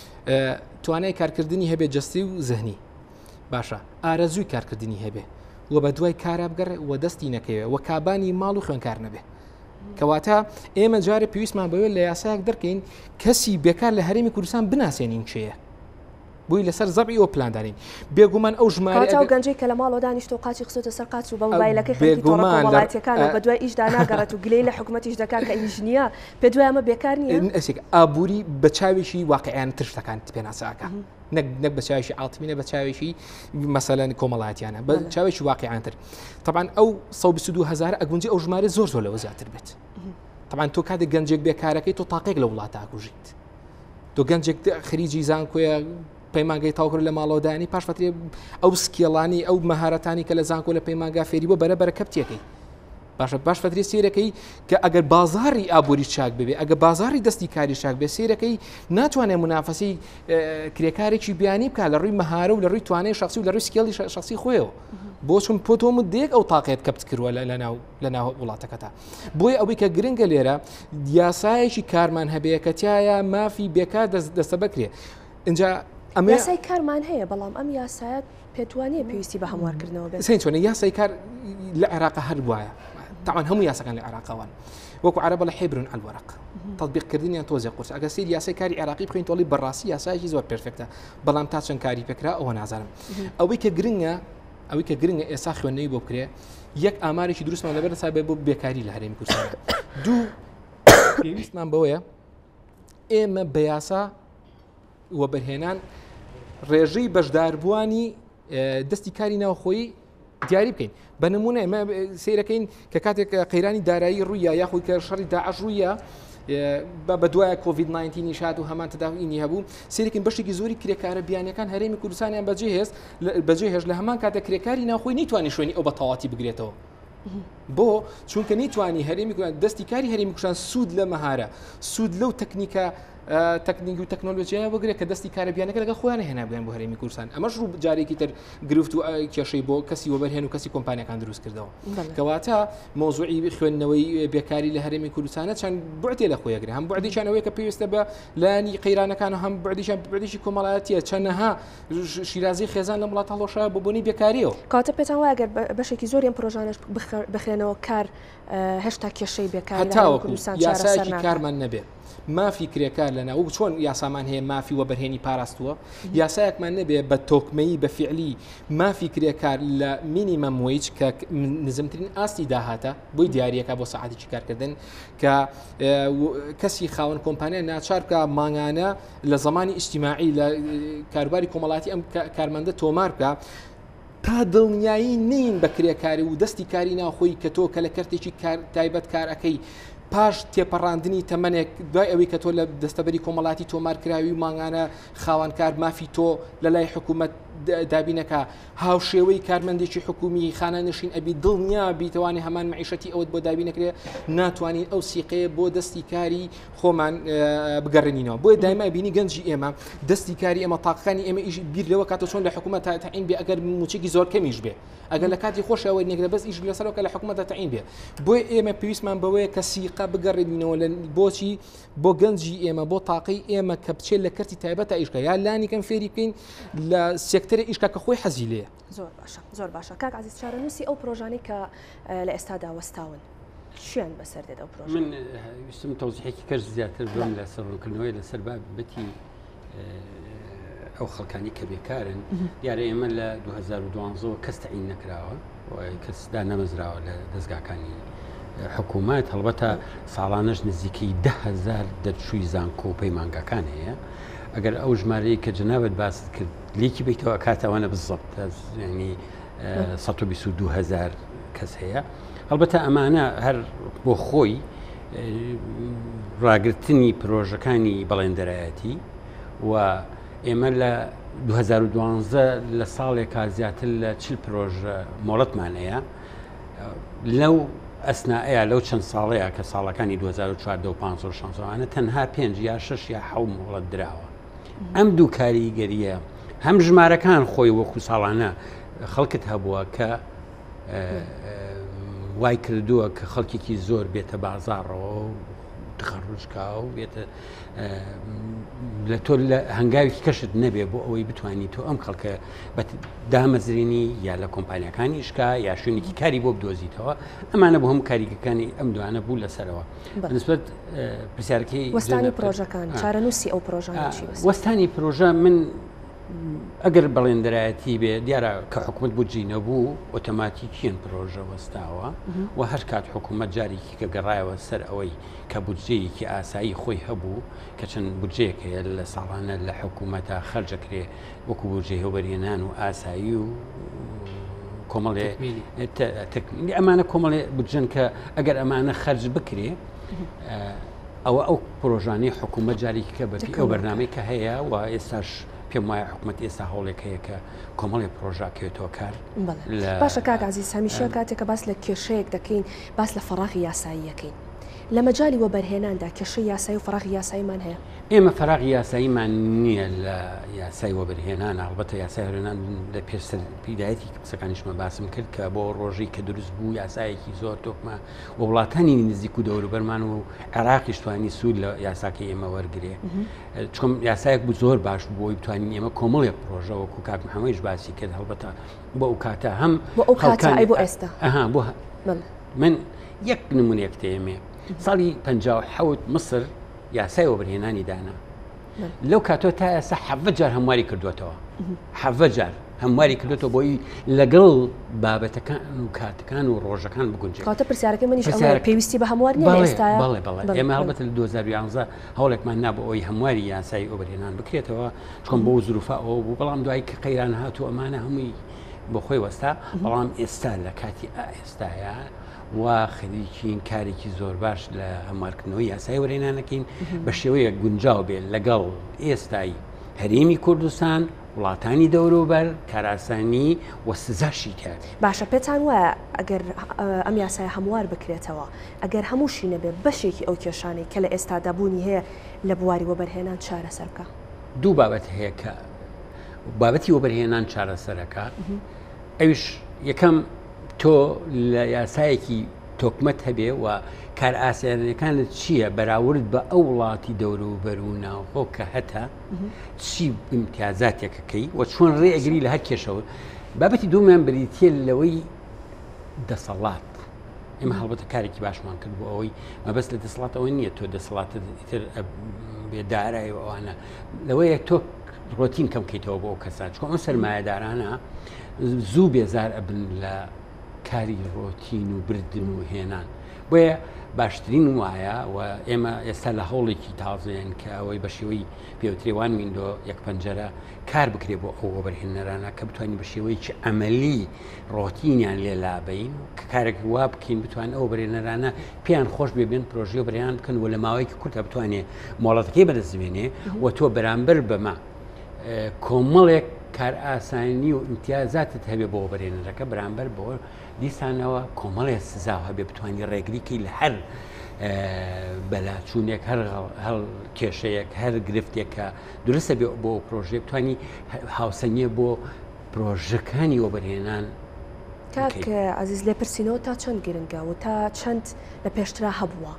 توانای کارکردنی هەبێ جستی و زەهنی باشە ئارەزووی کارکردنی هەبێ و بە دوای کارا بگەڕێ و دەستی نەکەوێ و کابانی ماڵ و خوێنکار نەبێ کەواتە ئێمە جارێ پێویستمان بەوێت لە یاسایەک دەرکەین کەسی بێکار لە هەرێمی کوردستان بناسێنین چێە بووی لەسەر زەبی ئەو پلاندانین بێگومان ئەو ژمارە گەنجەی کە لە ماڵەوە دانیشتۆ قاچی قسۆتە سەر قاچ و بە مۆبایلەکەی خەڵکی تۆڕە وڵاتیەکانەوە بە دوای ئیشدا ناگەڕێت و گلەی لە حکوومەتیش دەکات کە ئیش نییە پێ دوای ئەمە بێکار نییە ئەسێک ئابووری بە چاوێکی واقعیان تر شتەکان پێناساکە نەک بە چاوێکی ئاڵتمینە بە چاوێکی مەسەلەن کۆمەڵایەتیانە بە چاوێکی واقعیانتر طبعا ئەو سەد و بیست و دوو هەزار ئەگونجی ئەو ژمارە زۆر زۆر لەوە زیاتر بێت طبعا تۆ کاتێک گەنجێک بێکارەکەی تۆ تاقێک لە وڵاتە ئاکوژیت تۆ گەنجێک خەریجی زانکۆیە پەیمانگەی تاوکر لە ماڵەوەدانی پاش فترێ ئەو سکیڵانی ئەو مەهارەتانی کە لە زانکۆ لە پەیمانگا فێری بۆ بەرەبەرە کەپتیەکەی باشە باش فترێ سێرەکەی کە ئەگەر بازاری ئابووری چاک ببێ ئەگە بازاری دەستی کاری چاک بێ سێرەکەی ناتوانێت منافەسی کرێکارێکی بیانی بکە لە ڕووی مەهارە و لە ڕووی توانای شخصی و لە ڕووی سکیڵی شخصی خۆیەوە بۆ چون پۆتۆم دێک ئەو تاقێت کەپت کردووە لە ناو وڵاتەکەتا بۆی ئەوەی کە گرنگە لێرە یاسایەکی کارمان هەبەیە کە تایە مافی بێکار دەستە بکرێ اینجا یاسای کارمان هەیە بەڵام ئەم یاسایەت پێتوانێت پێویستی بە هەموارکردنەوە بێت سین چۆنە یاسای کار لە عێراق هەر وایە طبعا هەموو یاسەکان لە عێراقەوان وەکو عەرەبە لە حیبرن الوەرق تطبیقکردنیان تۆزێ قورس ئەگە سیر یاسای کاری عێراقی بخۆین تۆڵی بەڕاستی یاسایەکی زۆر پێرفێکتە بەڵام تا چەند کاری پێکرا ئەوە نازانم ئەوەی کە گرنگە ئەوەی کە گرنگە ئێستا خوێندنەوەی بۆ بکرێ یەک ئامارێکی دروستمان لەبەر سا بێ بۆ بێکاری لە هەرێمی کوردستان دوو پێویستمان بەوەیە ئێمە بە یاسا وە بەرهێنان ڕێژەی بەشداربووانی دەستی کاری ناوخۆیی دیاری بکەین بە نمونە ئێمە سیرەکەین کە کاتێک قەیرانی دارایی ڕوویە یاخۆی کە شەڕی داعش ڕوویە بە دوایە کۆڤید ناینتین شات و هەمان تەداوینی هەبوو سیرەکەین بەشێکی زۆری کرێکارە بیانەکان هەرێمی کوردستانیان بەجێ هێز بەجێ هێش لە هەمان کاتە کرێکاری ناوخۆی نیتوانانی شوێنی ئەو بە تەواتی بگرێتەوە بۆ چونکە نیتوانی هەرێمی دەستی کاری هەرێمی کوردستان سوود لە مەهارە سوود لەو تەکنیکە تەکنیک و تەکنۆلۆژیای بگرێت کە دەستی کارەبیانەکە لەگە خۆیان هێنابیان بۆ هەرێمی کوردستان ئەمەش ڕوو جارێکی تر گرفت و کێشەی بۆ کەسی وەبەرهێن و کەسی کۆمپانیەکان دروست کردەوە کەواتە مۆزوعی خوێندنەوەی بێکاری لە هەرێمی کوردستانە چەند بعدێ لە خۆیەگرێ هەم بعدیشانەوەی کە پێویستە بە لایانی قەیرانەکان هەم بعدیشان بعدیشی کۆمەڵایەتیە چەندەها شیرازی خێزان لە وڵات هەڵۆشە بۆ بوونی بێکاریەوە کاتە پێتان وایە ئەگەر بەشێکی زۆریان پرۆژانش بخرێنەوە کار هێشتا کێشەی بێکاری لە کوردستان یاسایەکی کارمان نەبێت مافی کرێکار لەنا و چۆن یاسامان هەیە مافی وەبەرهێنی پاراستووە یاسایەکمان نەبێ بە تۆکمەیی بە فعلی مافی کرێکار لە مینیمەم وەیج کە نزمترین ئاستی داهاتە بۆی دیارریەکە بۆ سەعاتێکی کارکردن کە کەسی خاوەن کۆمپانیا ناچار بکە ماگانە لە زمانی ئیجتیماعی لە کاروباری کۆمەڵاتی ئەم کارمەندە تۆمار بکە تا دڵنیایی نین بە کرێکاری و دەستی کاری ناوخۆی کە تۆ کە لە کەرتێکی تایبەت کارەکەی پاش تێپەڕاندنی تەمەنێک دوای ئەوەی کە تۆ لە دەستەبەری کۆمەڵاتی تۆمارکراوی و ماگانە خاوەنکار مافی تۆ لە لای حکوومەت دابینەکە هاوشێوەی کارمەندێکی حکومی خانانشین ئەبی دڵنیا بیتوانێ هەمان معیشەتی ئەوت بۆ دابینەکرێ ناتوانین ئەو سیقەیە بۆ دەستی کاری خۆمان بگەڕێنینەوە بۆیە دایما بینی گەنجی ئێمە دەستی کاری ئێمە تاقەکانی ئێمە ئیش بیر لەوە کاتە چۆن لە حکوومەت تەعین بێ ئەگەر موچێکی زۆر کەمیش بێ ئەگەر لە کاتی خۆشەوەی نێگرە بەس ئیش لەسەرەوە کە لە حکوومەت تەعین بێ بۆی ئێمە پێویستمان بەوەیە کە سیقە بگەڕێنینەوە لە بۆچی بۆ گەنجی ئێمە بۆ تاقی ئێمە کە بچێت لە کەرتی تایبەتە ئیشکە یا لانی کەم فێری بکەین لە سێکتەری ئیشکە کە خۆی حەزی لێ زۆر باشە زۆر باشە کاک عزیز چارەنووسی ئەو پرۆژانەی کە لە ئێستادا وەستاون چیان بەسەر دێت ئەو پرۆژە من ویستم تەوزیحێکی کەس زیاتر بم لە سەرڕوونکردنەوەی لەسەر بابەتی ئەو خەڵکانی کە بێکارن دیارە ئێمە لە دو هەزار و دوانزەوە کەس تەعین نەکراوە کەسدا نەمەزراوە لە دەستگاکانی حکوومەت هەڵبەتە ساڵانەش نزیکەی ده هەزار دەرچووی زانکۆ و پەیمانگاکان هەیە ئەگەر ئەو ژمارەیە کە جنابەت باست کرد لیکی بیتەوە کاتەوانە بزەبت ینی سەد و بیست و دوو هەزار کەس هەیە هەڵبەتە ئەمانە هەر بۆ خۆی ڕاگررتنی پرۆژەکانی بەڵێندەرایەتی و ئێمە لە دو هەزار و دوانزە لە ساڵێکا زیاتر لە چل پرۆژە مۆڵەتمان هەیە لەو ئەسنائەیە لەو چەند ساڵەیە کە ساڵەکانی دو هەزار و چواردە و پانزە و شانزەوانە تەنها پێنج یا شەش یا حەو مۆڵەت دراوە ئەم دوو کاریگەریە هەم ژمارەکان خۆی وەکو ساڵانە خەڵکت هەبووە کە وای کردووە کە خەڵکێکی زۆر بێتە بازاڕەوە و تخەڕوجکا و بێتە لە تۆ لە هەنگاوی کەشت نەبێ بۆ ئەوەی بتوانانی تۆ ئەم خەڵکە بە دامەزرێنی یا لە کۆمپانیەکانی شکا یا شوێنێکی کاری بۆ بدۆزیتەوە ئەمانە بۆ هەموو کاریگەکانی ئەم دوانە بوو لەسەرەوە نسبەت پرسیارەکەی وەستانی پرۆژەکان چارەنووسی ئەو پرۆژانە وەستانی پرۆژە من ئەگەر بەڵێندەرایەتی بێ دیارە کە حکوومەت بودجی نەبوو ئۆتۆماتیکیان پرۆژە وەستاوە و هەر کات حکوومەت جارێکی کە گەڕایەوە سەر ئەوەی کە بودجەیەکی ئاسایی خۆی هەبوو کە چەند بودجەیەک هەیە لە ساڵانە لە حکوومەتە خەرجەکرێ وەکو بودجێ هێوەبەرهێنان و ئاسایی و کۆمەڵێ ئەمانە کۆمەڵێ بودجەن کە ئەگەر ئەمانە خەرج بکرێ ئەوە ئەو پرۆژانەی حکوومەت جارێکی کە بەپی ئەو بەرنامەی کە هەیە و ئێستاش پێم وایە حکوومەت ئێستا هەوڵێک هەیە کە کۆمەڵی پرۆژاکێتەوە کار باشە کاک عزیز هەمیشە کاتێکە باس لە کێشەیەک دەکەین باس لە فەراغی یاساییەکەین لە مەجای وەبەرهێناندا کێشەی یاسایی و فەراغی یاساییمان هەیە ئێمە فەراغی یاساییمان نییە لە یاسای وەبەرهێنان هەڵبەتە یاسای هێنان لە پێشتر پیدایەتی قسەکانیشمە باسم کرد کە بۆ ڕۆژی کە دروست بوو یاسایەکی زۆر تۆکمە و وڵاتانی نزیک و دەوروبەرمان و عێراقیش توانی سوود لە یاساکە ئێمە وەرگێ چۆن یاسایەک بوو زۆر باش بۆی بتوانین ئێمە کۆمەڵێک پرۆژە وەکو کاک محەممەدیش باسی کرد هەڵبەتە بۆ ئەو کاتە هەم بۆ ئەو کاتە بۆ ئێستا ئەها بۆ من یەک نمونەیەک تێمێ ساڵی پەنجاو و حەوت مصر یاسای وەبەرهێنانی دانا لەو کاتۆ تا ئێستا حەڤە جار هەمواری کردوێتەوە حەڤە جار هەمواری کردوێتەوە بۆی لەگەڵ بابەتەکان و کاتەکان و ڕۆژەکان بگونجێت کاتە پرسیارەکەی منیش پێویستی بە هەموار نیە ئێستاە بەڵێ بەڵێ ئێمە هەڵبەتە لە دو هەزار و یانزە هەوڵێکمان نابوو ئەوی هەمواری یاسای وەبەرهێنان بکرێتەوە چۆن بۆ زروفا ئەوە بوو بەڵام دوای کە قەیران هاتوو ئەمانە هەمووی بۆ خۆی وەستا بەڵام ئێستا لە کاتی ئێستاە و خەریکین کارێکی زۆر باش لە هەموارکردنەوەی یاسای وەرهێنانەکەین بە شێوەیە گونجاو بێت لەگەڵ ئێستای هەرێمی کوردستان وڵاتانی دەوروبەر کاراسانی و سزاشی کرد. باشە پێتان وایە ئەگەر ئەم یاسای هەموار بکرێتەوە ئەگەر هەمووشی نەبێ بەشێکی ئەو کێشانەی کە لە ئێستا دابوونی هەیە لە بواری وەبەرهێنان چارەسەرکە. دوو بابەت هەیە کە بابەتی وەبەرهێنان چارەسەرەکە ئەویش یەکەم تۆ لە یاسایەکی تۆکمەت هەبێ و کار ئاسیانەکانت چییە بەراورد بە ئەو وڵاتی دەوروبەر و ناوخۆ کە هەتا چی امتیازاتێکەکەی و چۆن ڕێئەگری لە هەر کێشەوە. بابەتی دوومیان بریتە لەوەی دەسەڵات. ئێمە هەڵبەتە کارێکی باشمان کرد بۆ ئەوەی مەبەست لە دەسەڵات ئەوە نییە تۆ دەسەڵاتە ئیتر بێدارای ئەوانە لەوەیە تۆ ڕۆتین کەم بکەیتەوە بۆ ئەو کەسان چۆن ئەو سەرمایەدارانە زوو بێزار ئەبن لە کاری ڕۆتین و بردن و هێنان. بۆیە باشترین وایە و ئێمە ئێستا لە هەوڵێکی تازەیان کە ئەوەی بە شێوەی پێوترێوان ویندۆ یەک پەنجەرە کار بکرێت بۆ ئەو وەبەرهێنەرانە کە بتوانین بە شێوەیەکی ئەمەلی ڕۆتینیان لێ لابین کە کارێک وا بکەین بتوان ئەو بەرهێنەرانە پێیان خۆش بێبێن پرۆژێ و بەریان بکەن و لە ماوەیەکی کورتە بتوانێت مۆڵەتەکەی بەدەستبێنێ و تۆ بەرامبەر بەما کۆمەڵێک کار ئاسانی و امتیازاتت هەبێ بۆ بەرهێنەرەکە بەرامبەر بۆ دیسانەوە کۆمەڵێ سزا هەبێ بتوانانی ڕێگریکەی لە هەر بەلاچوونێک هەر کێشەیەک هەر گرفتێکە درستە بێ بۆ پرۆژێ بتوانی هاوسەنگێ بۆ پرۆژەکانی وەبەرهێنان. کاک عزیز لێ پرسیینەوە تا چەند گرنگە و تا چەند لە پێشترا هەبووە؟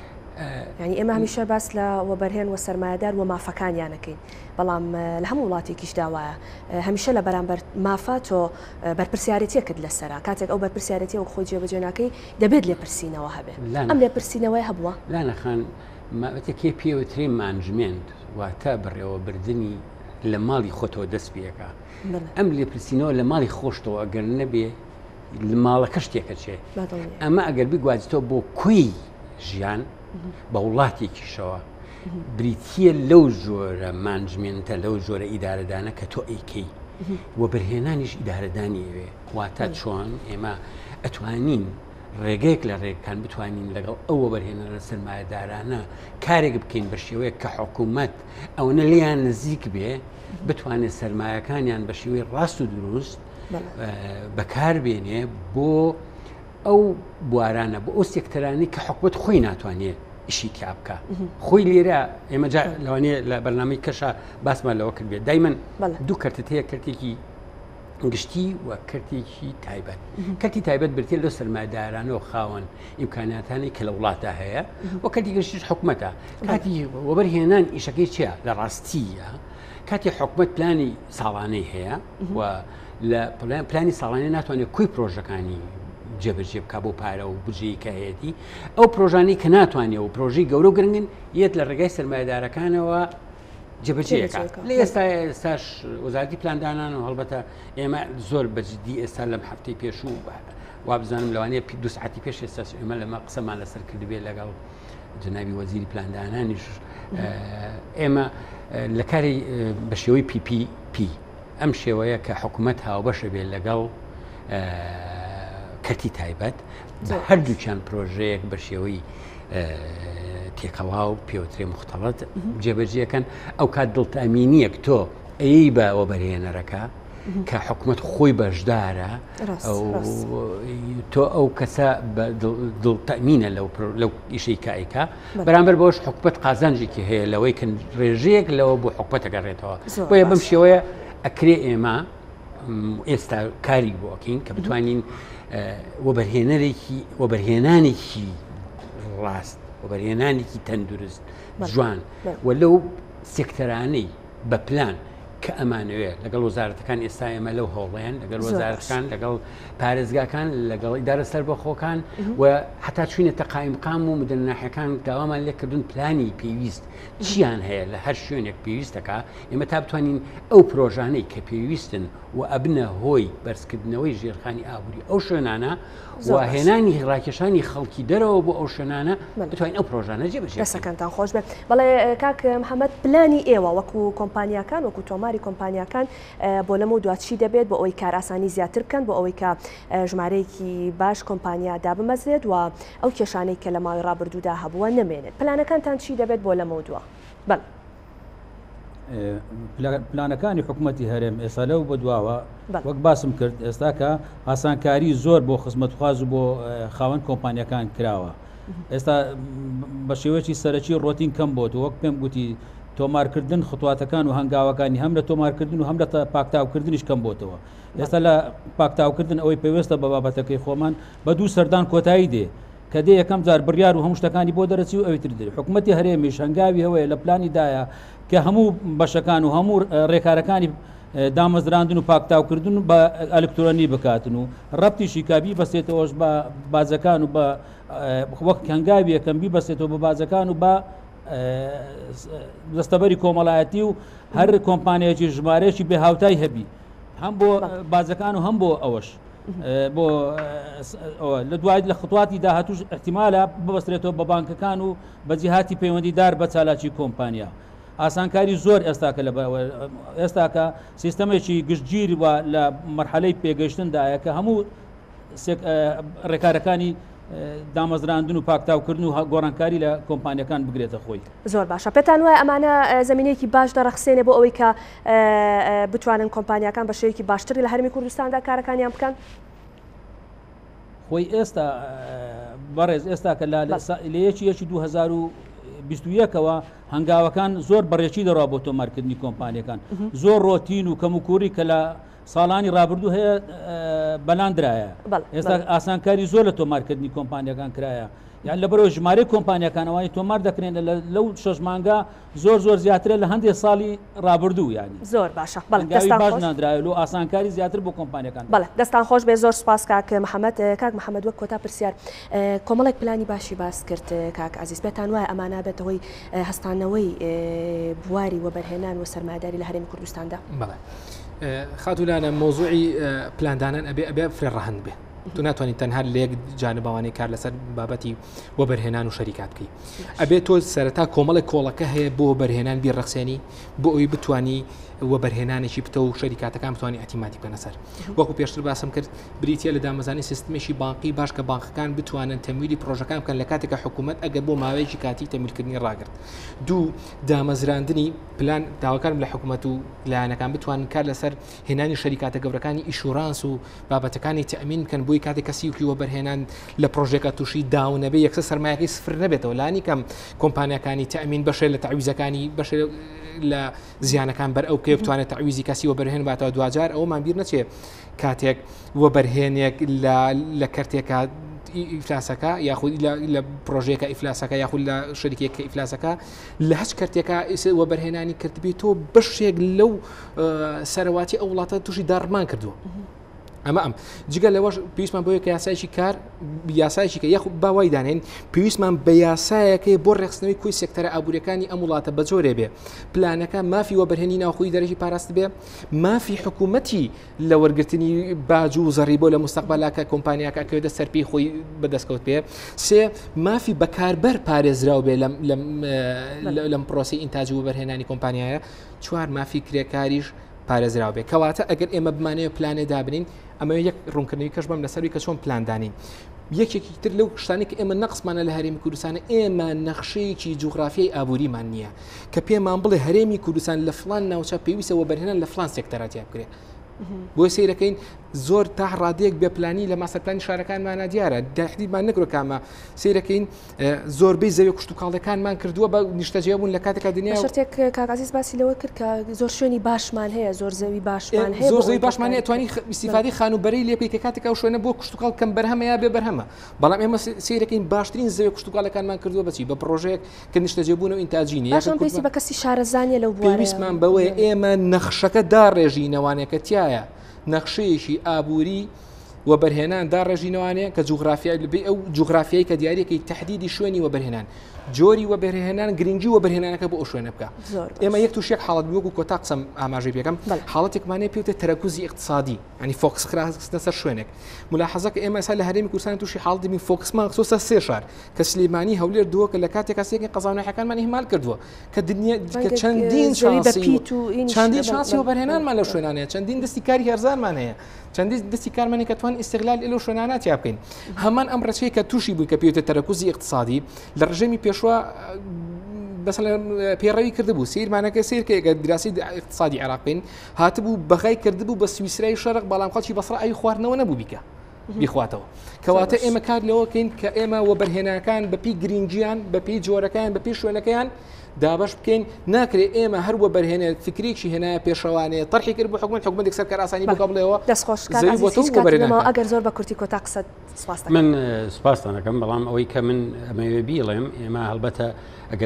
ینی ئێمە هەمیشە باس لە وەبەرهێن و سەرمایەدار و مافەکانیانەکەین بەڵام لە هەموو وڵاتێکیش داوایە هەمیشە لە بەرامبەر مافا تۆ بەرپرسیارەتیەکرد لەسەرا کاتێک ئەو بەرپرسیارەتی و خۆی جێبەجێناکەی دەبێت لێ پرسیینەوە هەبێت ئەم لێ پرسیینەوەی هەبووە لانەخان ماوەتێکی پێوتری مانجمنت واتە بڕێوە بردننی لە ماڵی خۆتەوە دەست پێەکە ئەم لێ پرسیینەوە لە ماڵی خۆشتەوە ئەگەر نەبێ لە ماڵەکە شتێکە چێ ئەمە ئەگەر بیگوازیتەوە بۆ کوی ژیان بە وڵاتێکیشەوە بریتە لەو جۆرە مانجمنتە لەو جۆرە ئیدارەدانە کە تۆ ئەیکەی وە بەرهێنانیش ئیدارەدانی ئەوێ واتە چۆن ئێمە ئەتوانین ڕێگەیەک لە ڕێگەکان بتوانین لەگەڵ ئەوە بەرهێنەرە سەرمایەدارانە کارێک بکەین بە شێوەیە کە حکوومەت ئەوەنە لیان نزیک بێ بتوانێت سەرمایەکانیان بە شێوەی ڕاست و دروست بەکاربێنێ بۆ ئەو بوارانە بۆ ئەو سێکتەرانی کە حکومەت خۆی ناتوانێت ئیشی تیا بکە خۆی لێرە ئێمە لەوانەیە لە بەرنامەی کەشە باسمان لەوە کرد بێت دایمەن دوو کەرتت هەیە کەرتێکی گشتی و کەرتێکی تایبەت کەرتی تایبەت برتێ لە سەرمایەدارانەوە خاوەن ئیمکاناتانی کە لە وڵاتە هەیە و کەرتی گشتیش حکومەتە کاتی وەبەرهێنان ئیشەکەی چییە لە ڕاستیە کاتی حکومەت پلانی ساڵانەی هەیە و لە پلانی ساڵانەی ناتوانێت کوی پرۆژەکانی جێبەجێ بکە بۆ پارە و بجێی کە هەیەی ئەو پرۆژانی کە ناتوانێت و پرۆژی گەورە و گرنگن یەت لە ڕێگای سەرمایەدارەکانەوە جێبەجێەکە لە ئێستا ئێستاش وەزارەتی پلاندانان و هەڵبەتە ئێمە زۆر بەجددی ئێستا لەم هەفتەی پێش و وا بزانم لەوانەیە دو ساعتی پێش ئێستا ئێمە لەمە قسەمان لەسەر کردبێت لەگەڵ جنابی وەزیری پلاندانانیش ئێمە لە کاری بە شێوەی پی پی پی ئەم شێوەیە کە حکوومەت هاوبەشە بێت لەگەڵ کەتی تایبەت بە هەردووچیان پرۆژەیەک بە شێوەی تێکەڵاو پێوترێ مختەڵەت جێبەجێەکەن ئەو کات دڵتەمینیەک تۆ ئەی بە وەبەرهێنەرەکە کە حکوومەت خۆی بەشدارە تۆ ئەو کەسە دڵتەمینە لەو ئیشەی کایکە بەرامبەر بەوەش حکوومەت قازانجێکی هەیە لەوەی کە ڕێژەیەک لەوە بۆ حکوومەت ئەگەڕێتەوە بۆیە بەم شێوەیە ئەکرێ ئێمە ئێستا کاری بۆکەین کە بتوانین وەبەرهێنەرێکی وەبەرهێنانێکی ڕاست وەبەرهێنانێکی تەندروست جوان و لەو سێکتەرانەی بە پلان کە ئەمانەوێت لەگەڵ وەزارەتەکان ئێستا ئێمە لەو هەوڵەیان لەگەڵ وەزارەتەکان لەگەڵ پارێزگاکان لەگەڵ ئیدارە سەربەخۆکان و حتا چوینەتە قایمقام و مدنناحەکان داوامان لێکردون پلانی پێویست چیان هەیە لە هەر شوێنێک پێویستەکە ئێمە تا بتوانین ئەو پرۆژانەی کە پێویستن و ئەبنە هۆی بەرزکردنەوەی ژێرخانی ئابووری ئەو شوێنانە و هێنانی ڕاکێشانی خەڵکی دەرەوە بۆ ئەو شوێنانە بتوانین ئەو پرۆژانە جێبەجێ دەسەکەتان خۆش بێت بەڵێ کاک محەممەد پلانی ئێوە وەکو کۆمپانیاکان وەکو تۆماری کۆمپانیاکان بۆ لەمە دواتچی دەبێت بۆ ئەوەی کار ئاسانی زیاتر بکەن بۆ ئەوەی کە ژمارەیەکی باش کۆمپانیا دابمەزرێت و ئەو کێشانەی کە لە ماوەی ڕابردوودا هەبووە نمێنێت پلانەکانتان چی دەبێت بۆ لەمە دووە؟ بەڵێ پلانەکانی حکوومەتی هەرێم ئێستا لەو بەدواوە وەک باسم کرد ئێستا کە ئاسانکاری زۆر بۆ خزمەتخواز و بۆ خاوەن کۆمپانیەکان کراوە. ئێستا بە شێوەیەکی سەرەکی ڕۆتین کەم بۆت وەک پێم گوتی تۆمارکردن خطواتەکان و هەنگاوەکانی هەم لە تۆمارکردن و هەم لە پاکتاوکردنیش کەم بۆتەوە. ئێستا لە پاکتاوکردن ئەوەی پێویستە بە بابەتەکەی خۆمان بە دوو سەردان کۆتایی دێ کە دێ یەکەم جار بڕیار و هەموو شتەکانی بۆ دەرەچی و ئەوی تر دێ. حکوومەتی هەرێمیش هەنگاوی هەوەیە لە پلانیدایە کە هەموو بەشەکان و هەموو ڕێکارەکانی دامەزراندن و پاکتاوکردن بە ئەلکترۆنی بکاتن و ڕەبتیشی کابی بەسێتەوەش بە بازەکان و بە وەک هەنگاوی یەکەم بی بەسێتەوە بە بازەکان و بە دەستەبەری کۆمەڵایەتی و هەر کۆمپانیەکی ژمارەیەکی بێ هاوتای هەبی هەم بۆ بازەکان و هەم بۆ ئەوەش بۆ لە دوای لە خطواتی داهاتوش احتیمالە ببەسترێتەوە بە بانکەکان و بە جیهاتی پەیوەندیدار بە چالاکی کۆمپانیا. ئاسانکاری زۆر ئێستاکە لە ئێستاکە سیستەمێکی گشتگیری وە لە مەرحەلەی پێگەشتندایە کە هەموو ڕێکارەکانی دامەزراندن و پاکتاوکردن و گۆڕانکاری لە کۆمپانیەکان بگرێتە خۆی. زۆر باشە. پێتان وایە ئەمانە زمینەیەکی باش دەڕەخسێنێ بۆ ئەوەی کە بتوانن کۆمپانیەکان بە شێوەیەکی باشتری لە هەرمی کوردستاندا کارەکانیان بکەن؟ خۆی ئێستا بەڕێز ئێستا کە لە یەکی یەکی دوو هەزار و بیست و یەکەوە هەنگاوەکان زۆر بەڕێکی دەڕوا بۆ تۆمارکردنی کۆمپانیەکان زۆر ڕۆتین و کەموکوری کە لە ساڵانی ڕابردوو هەیە بەلاندرایە. ئێستا ئاسانکاری زۆر لە تۆمارکردنی کۆمپانیەکان کرایە. یان لەبەرەوە ژمارەی کۆمپانیەکانەوەی تۆمار دەکرێن لەو شەش مانگە زۆر زۆر زیاترە لە هەندێک ساڵی ڕابردوو یانی. زۆر باشە. باش نادرایە و ئاسانکاری زیاتر بۆ کۆمپانیەکان. بەڵێ دەستان خۆش بێ. زۆر سپاس کاک محەممەد. کاک محەممەد وەک کۆتا پرسیار کۆمەڵێک پلانی باشی باس کرد کاک عزیز پێتان وایە ئەمانە بێتەوەی هەستانەوەی بواری وەبەرهێنان و سەرمایه‌داری لە هەرێمی کوردستاندا؟ بەڵێ خاتولانە مۆزوعی پلاندانان ئەبێ ئەبێ فرێڕەهەند بێ. تو ناتوانانی تەنها لە یەک جانباوانەی کار لەسەر بابەتی وەبەرهێنان و شەریکات بکەی. ئەبێ تۆ سەرەتا کۆمەڵێک کۆڵەکە هەیە بۆ وەبەرهێنان بیڕەخسێنی بۆ ئەوی بتوانی وەبەرهێنانێکی بتە و شەریکاتەکان بتوانانی ئەتیمادی بکەنە سەر. وەکو پێشتر باسم کرد بریتە لە دامەزانی سیستمێکی بانقی باش کە بانکەکان بتوانن تەمویلی پرۆژەکان بکەن لە کاتێکە حکوومەت ئەگە بۆ ماوەیەکی کاتی تەمویلکردنی ڕاگرت. دوو دامەزراندنی پلان داواکارم لە حکوومەت و لایەنەکان بتوانن کار لەسەر هێنانی شەریکاتە گەورەکانی ئیشورانس و بابەتەکانی تەمین بکەن بۆی کاتێک کەسیوکی وەبەرهێنان لە پرۆژێکە تووشی داو نەبێ یەکسە سەرمایەکەی سفر نەبێتەوە لانی کەم کۆمپانیەکانی تەمین بەشێ لە تعویزەکانی بەشێ لە زیانەکان بەر ئەو کێ بتوانێت تعویزی کەسی وەبەرهێن باتەوە دوجار ئەومان بیر نەچێ کاتێک وەبەرهێنێک لە کەرتێکە ئیفلاسەکە یاخود لە پرۆژێکە ئیفلاسەکە یاخود لە شەریکێکە ئیفلاسەکە لە هەچ کەرتێکە وەبەرهێنانی کردبێتەوە بەشێک لەو سەرواتی ئەو وڵاتە تووشی داڕمان کردووە. ئەمە ئەم جگە لەوەش پێویستمان بۆ یەکە یاسایشی کار یاسایشی کە یاخود باوای دانێن پێویستمان بە یاسایەکەی بۆ ڕێخستنەوەی کوی سێکتەرە ئابوووریەکانی ئەم وڵاتە بە جۆرێ بێ پلانەکە مافی وەبەرهێنی ناوخۆی دەرەجی پاراست بێ مافی حکوومەتی لە وەرگرتنی باج و زەڕی بۆ لە مستەقبەلاکە کۆمپانیاکە کەوێتە سەرپی خۆی بەدەستکەوت پێ سێ مافی بەکاربەر پارێزراو بێ لەم پرۆسی ئینتاجی وەبەرهێنانی کۆمپانیایە چوار مافی کرێکاریش پارێزراو بێ کەواتە ئەگەر ئێمە بمانەوە پلانێ دابنین ئەمە یەک ڕوونکردنەوەی کەش بەم لەسەروی کە چۆن پلاندانین یەکێکی تر لەو شتانی کە ئێمە نەقسمانە لە هەرێمی کوردستانە ئێمە نەخشەیەکی جوغرافیای ئابووریمان نییە کە پێمان بڵێ هەرێمی کوردستان لە فلان ناوچە پێویستە وەبەرهێنان لە فلان سێکتەراتیا بکرێت بۆ سیرەکەین زۆر تا ڕادەیەک بێ پلانی لە ماسەرپلانی شارەکانمانە دیارە داحدیدمان نەکرۆ کامە سیرەکەین زۆربەی زەوی کوشت و کاڵەکانمان کردووە بە نیشتەجێبوون لە کاتێکا دنیا شتێک کاکازیز باسی لەوە کرد کە زۆر شوێنی باشمان هەیە زۆر زەوی باشمان هەیە زۆر زەوی باشمان هەیە توانی ئیسیفادەی خانوبەری لێ بکەی کە کاتێکا ئەو شوێنە بۆ کوشت و کاڵ کەم بەرهەمە یا بێ بەرهەمە بەڵام ئێمە سیرەکەین باشترین زەوی کوشت و کاڵەکانمان کردووە بەچی بە پرۆژەیەک کە نیشتەجێبوون و ئینتاجینی یاشان پێویستی بە کەسی شارەزانیە لەو بوارەیە پێویستمان بەوەیە ئێمە نەخشەکە داڕێژینەوانێکە تایە نەخشەیەکی ئابووری وەبەرهێنان داڕێژینەوانەیە کە جوغرافیای لەبێ ئەو جوغرافیایی کە دیارەکەی تەحدیدی شوێنی وەبەرهێنان جۆری وەبەرهێنان گرنگی وەبەرهێنانەکە بۆ ئەو شوێنە بکە ئێمە یەک تووشێک حاڵەت وەکو کۆتا قسەم ئاماژەی پێەکەم حاڵەتێکمانەیە پێوتە تەرەکوزی اقتصادی ینی فۆکس خراستە سەر شوێنێک ملاحەزەکە ئێمە ئێستا لە هەرێمی کوردستان تووشی حاڵەتی بین فۆکسمان خصوصا سێ شار کە سلێمانی هەولێر دووە کە لە کاتێکا سێکی قەزانەوەیەکانمان ئیهمال کردووە کە دنیا کە چەندین شانسی چەندین شانسی وەبەرهێنانمان لەو شوێنانەیە چەندین دەستی کاری هەرزانمان هەیە چەندی دەستی کارمانی کە توان ئیستیغلال لەو شوێنانە تیا بکەین هەمان ئەم ڕێچەیە کە تووشی بووی کە پێوتە تەرەکوزی اقتصادی لە ڕژێمی پێشوە مثلا پێڕەوی کردبوو سیرمانەکە سیرکە دراسی اقتصادی عراقین هاتبوو بەغای کردبوو بە سویسرای شەرق بەڵام خەڵکی بەسڕ ئەوی خواردنەوە نەبوو بیکە بیخواتەوە کەواتە ئێمە کار لەوەکەین کە ئێمە وەبەرهێنەکان بەپی گرنگیان بەپی جۆرەکان بەپی شوێنەکەیان دابش بکەین ناکرێت ئێمە هەروە بەرهێنێت فکرێکی هێنایە پێشەوانەیە تەرحی کرد بۆ حکومەت حکومەتێک سەرکار ئاسانی بۆ بڵێەوە دەستخۆشکاتەوە ئەگەر زۆر بە کورتی کۆتا قسەت سپاس من سپاسان دەکەم بەڵام ئەوەی کە من ئەمەوێ بیڵێم ئێمە هەڵبەتە ئەگەر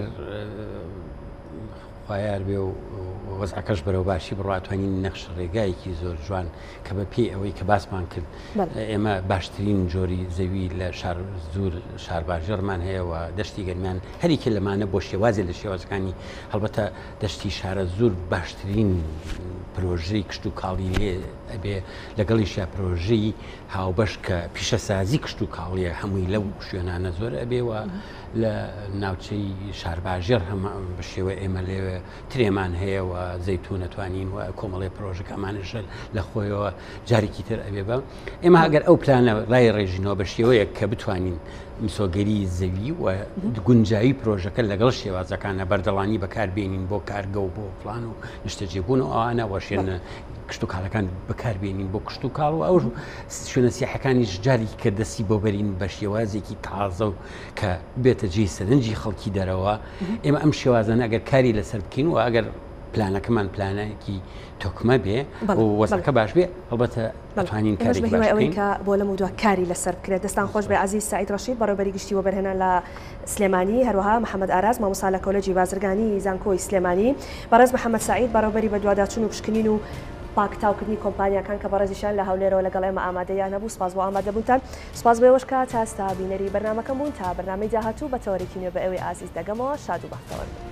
خوایار بێ و وەزعەکەش بەرەو باشی بڕاتوانین نەخش ڕێگایەکی زۆر جوان کە بە پێی ئەوەی کە باسمان کرد ئێمە باشترین جۆری زەوی لە شار زور شارباژێڕمان هەیە و دەشتی گەرمیان هەریکە لەمانە بۆ شێوازێ لە شێوازەکانی هەڵبەتە دەشتی شارە زور باشترین پرۆژەی کشت و کاڵی لێ ئەبێ لەگەڵیشە پرۆژەی هاوبەش کە پیشەسازی کشت و کاڵیە هەمووی لەو شوێنانە زۆر ئەبێەوە لە ناوچەی شارباژێر هەمە بە شێوە ئێمە لێوێ ترێمان هەیە و زەیتون نەتوانین و کۆمەڵی پرۆژەکەمانشە لە خۆیەوە جارێکی تر ئەبێ بە ئێمە ئەگەر ئەو پلانە ڕای ڕێژینەوە بە شێوەیە کە بتوانین میسۆگەری زەوی و گونجایی پرۆژەکە لەگەڵ شێوازەکانە بەردەڵانی بەکاربێنین بۆ کارگە و بۆ پلان و نیشتەجێبوون و ئەوانە وەشێنە کشت و کاڵەکان بەکاربێنین بۆ کشت و کاڵ و ئەو شوێنە سیاحەکانیش جاری کە دەستی بۆ بەرین بە شێوازێکی تازە و کە بێتە جێی سەرنجی خەڵکی دەرەوە ئێمە ئەم شێوازانە ئەگەر کاری لەسەر بکەین و ئەگەر پلانەکەمان پلانەیەکی تۆکمە بێ و وەزەکە باش بێ هەڵبەتە دەتوانین کاری باش بکەین کە بۆ لەم دووە کاری لەسەر بکرێت دەستان خۆش بێ عەزیز سعید ڕەشید بەڕێوەبەری گشتی وەبەرهێنان لە سلێمانی هەروەها محەممەد ئاراز مامۆستا لە کۆلێجی بازرگانی زانکۆی سلێمانی بەڕێز محەممەد سعید بەڕێوەبەری بە دوواداچوون و پشکنین و پاکتاوکردنی کۆمپانیەکان کە بەڕێزیشان لە هەولێرەوە لەگەڵ ئێمە ئامادەیان هەبوو سپاس بۆ ئامادەبوونتان سپاس بۆ ئێوەشکە تا ئێستا بینەری بەرنامەکەم بوون تا بەرنامەی داهاتوو بە تەوەریکی نوێ بە ئێوەی ئازیز دەگەمەوە شاد و بەختەوەر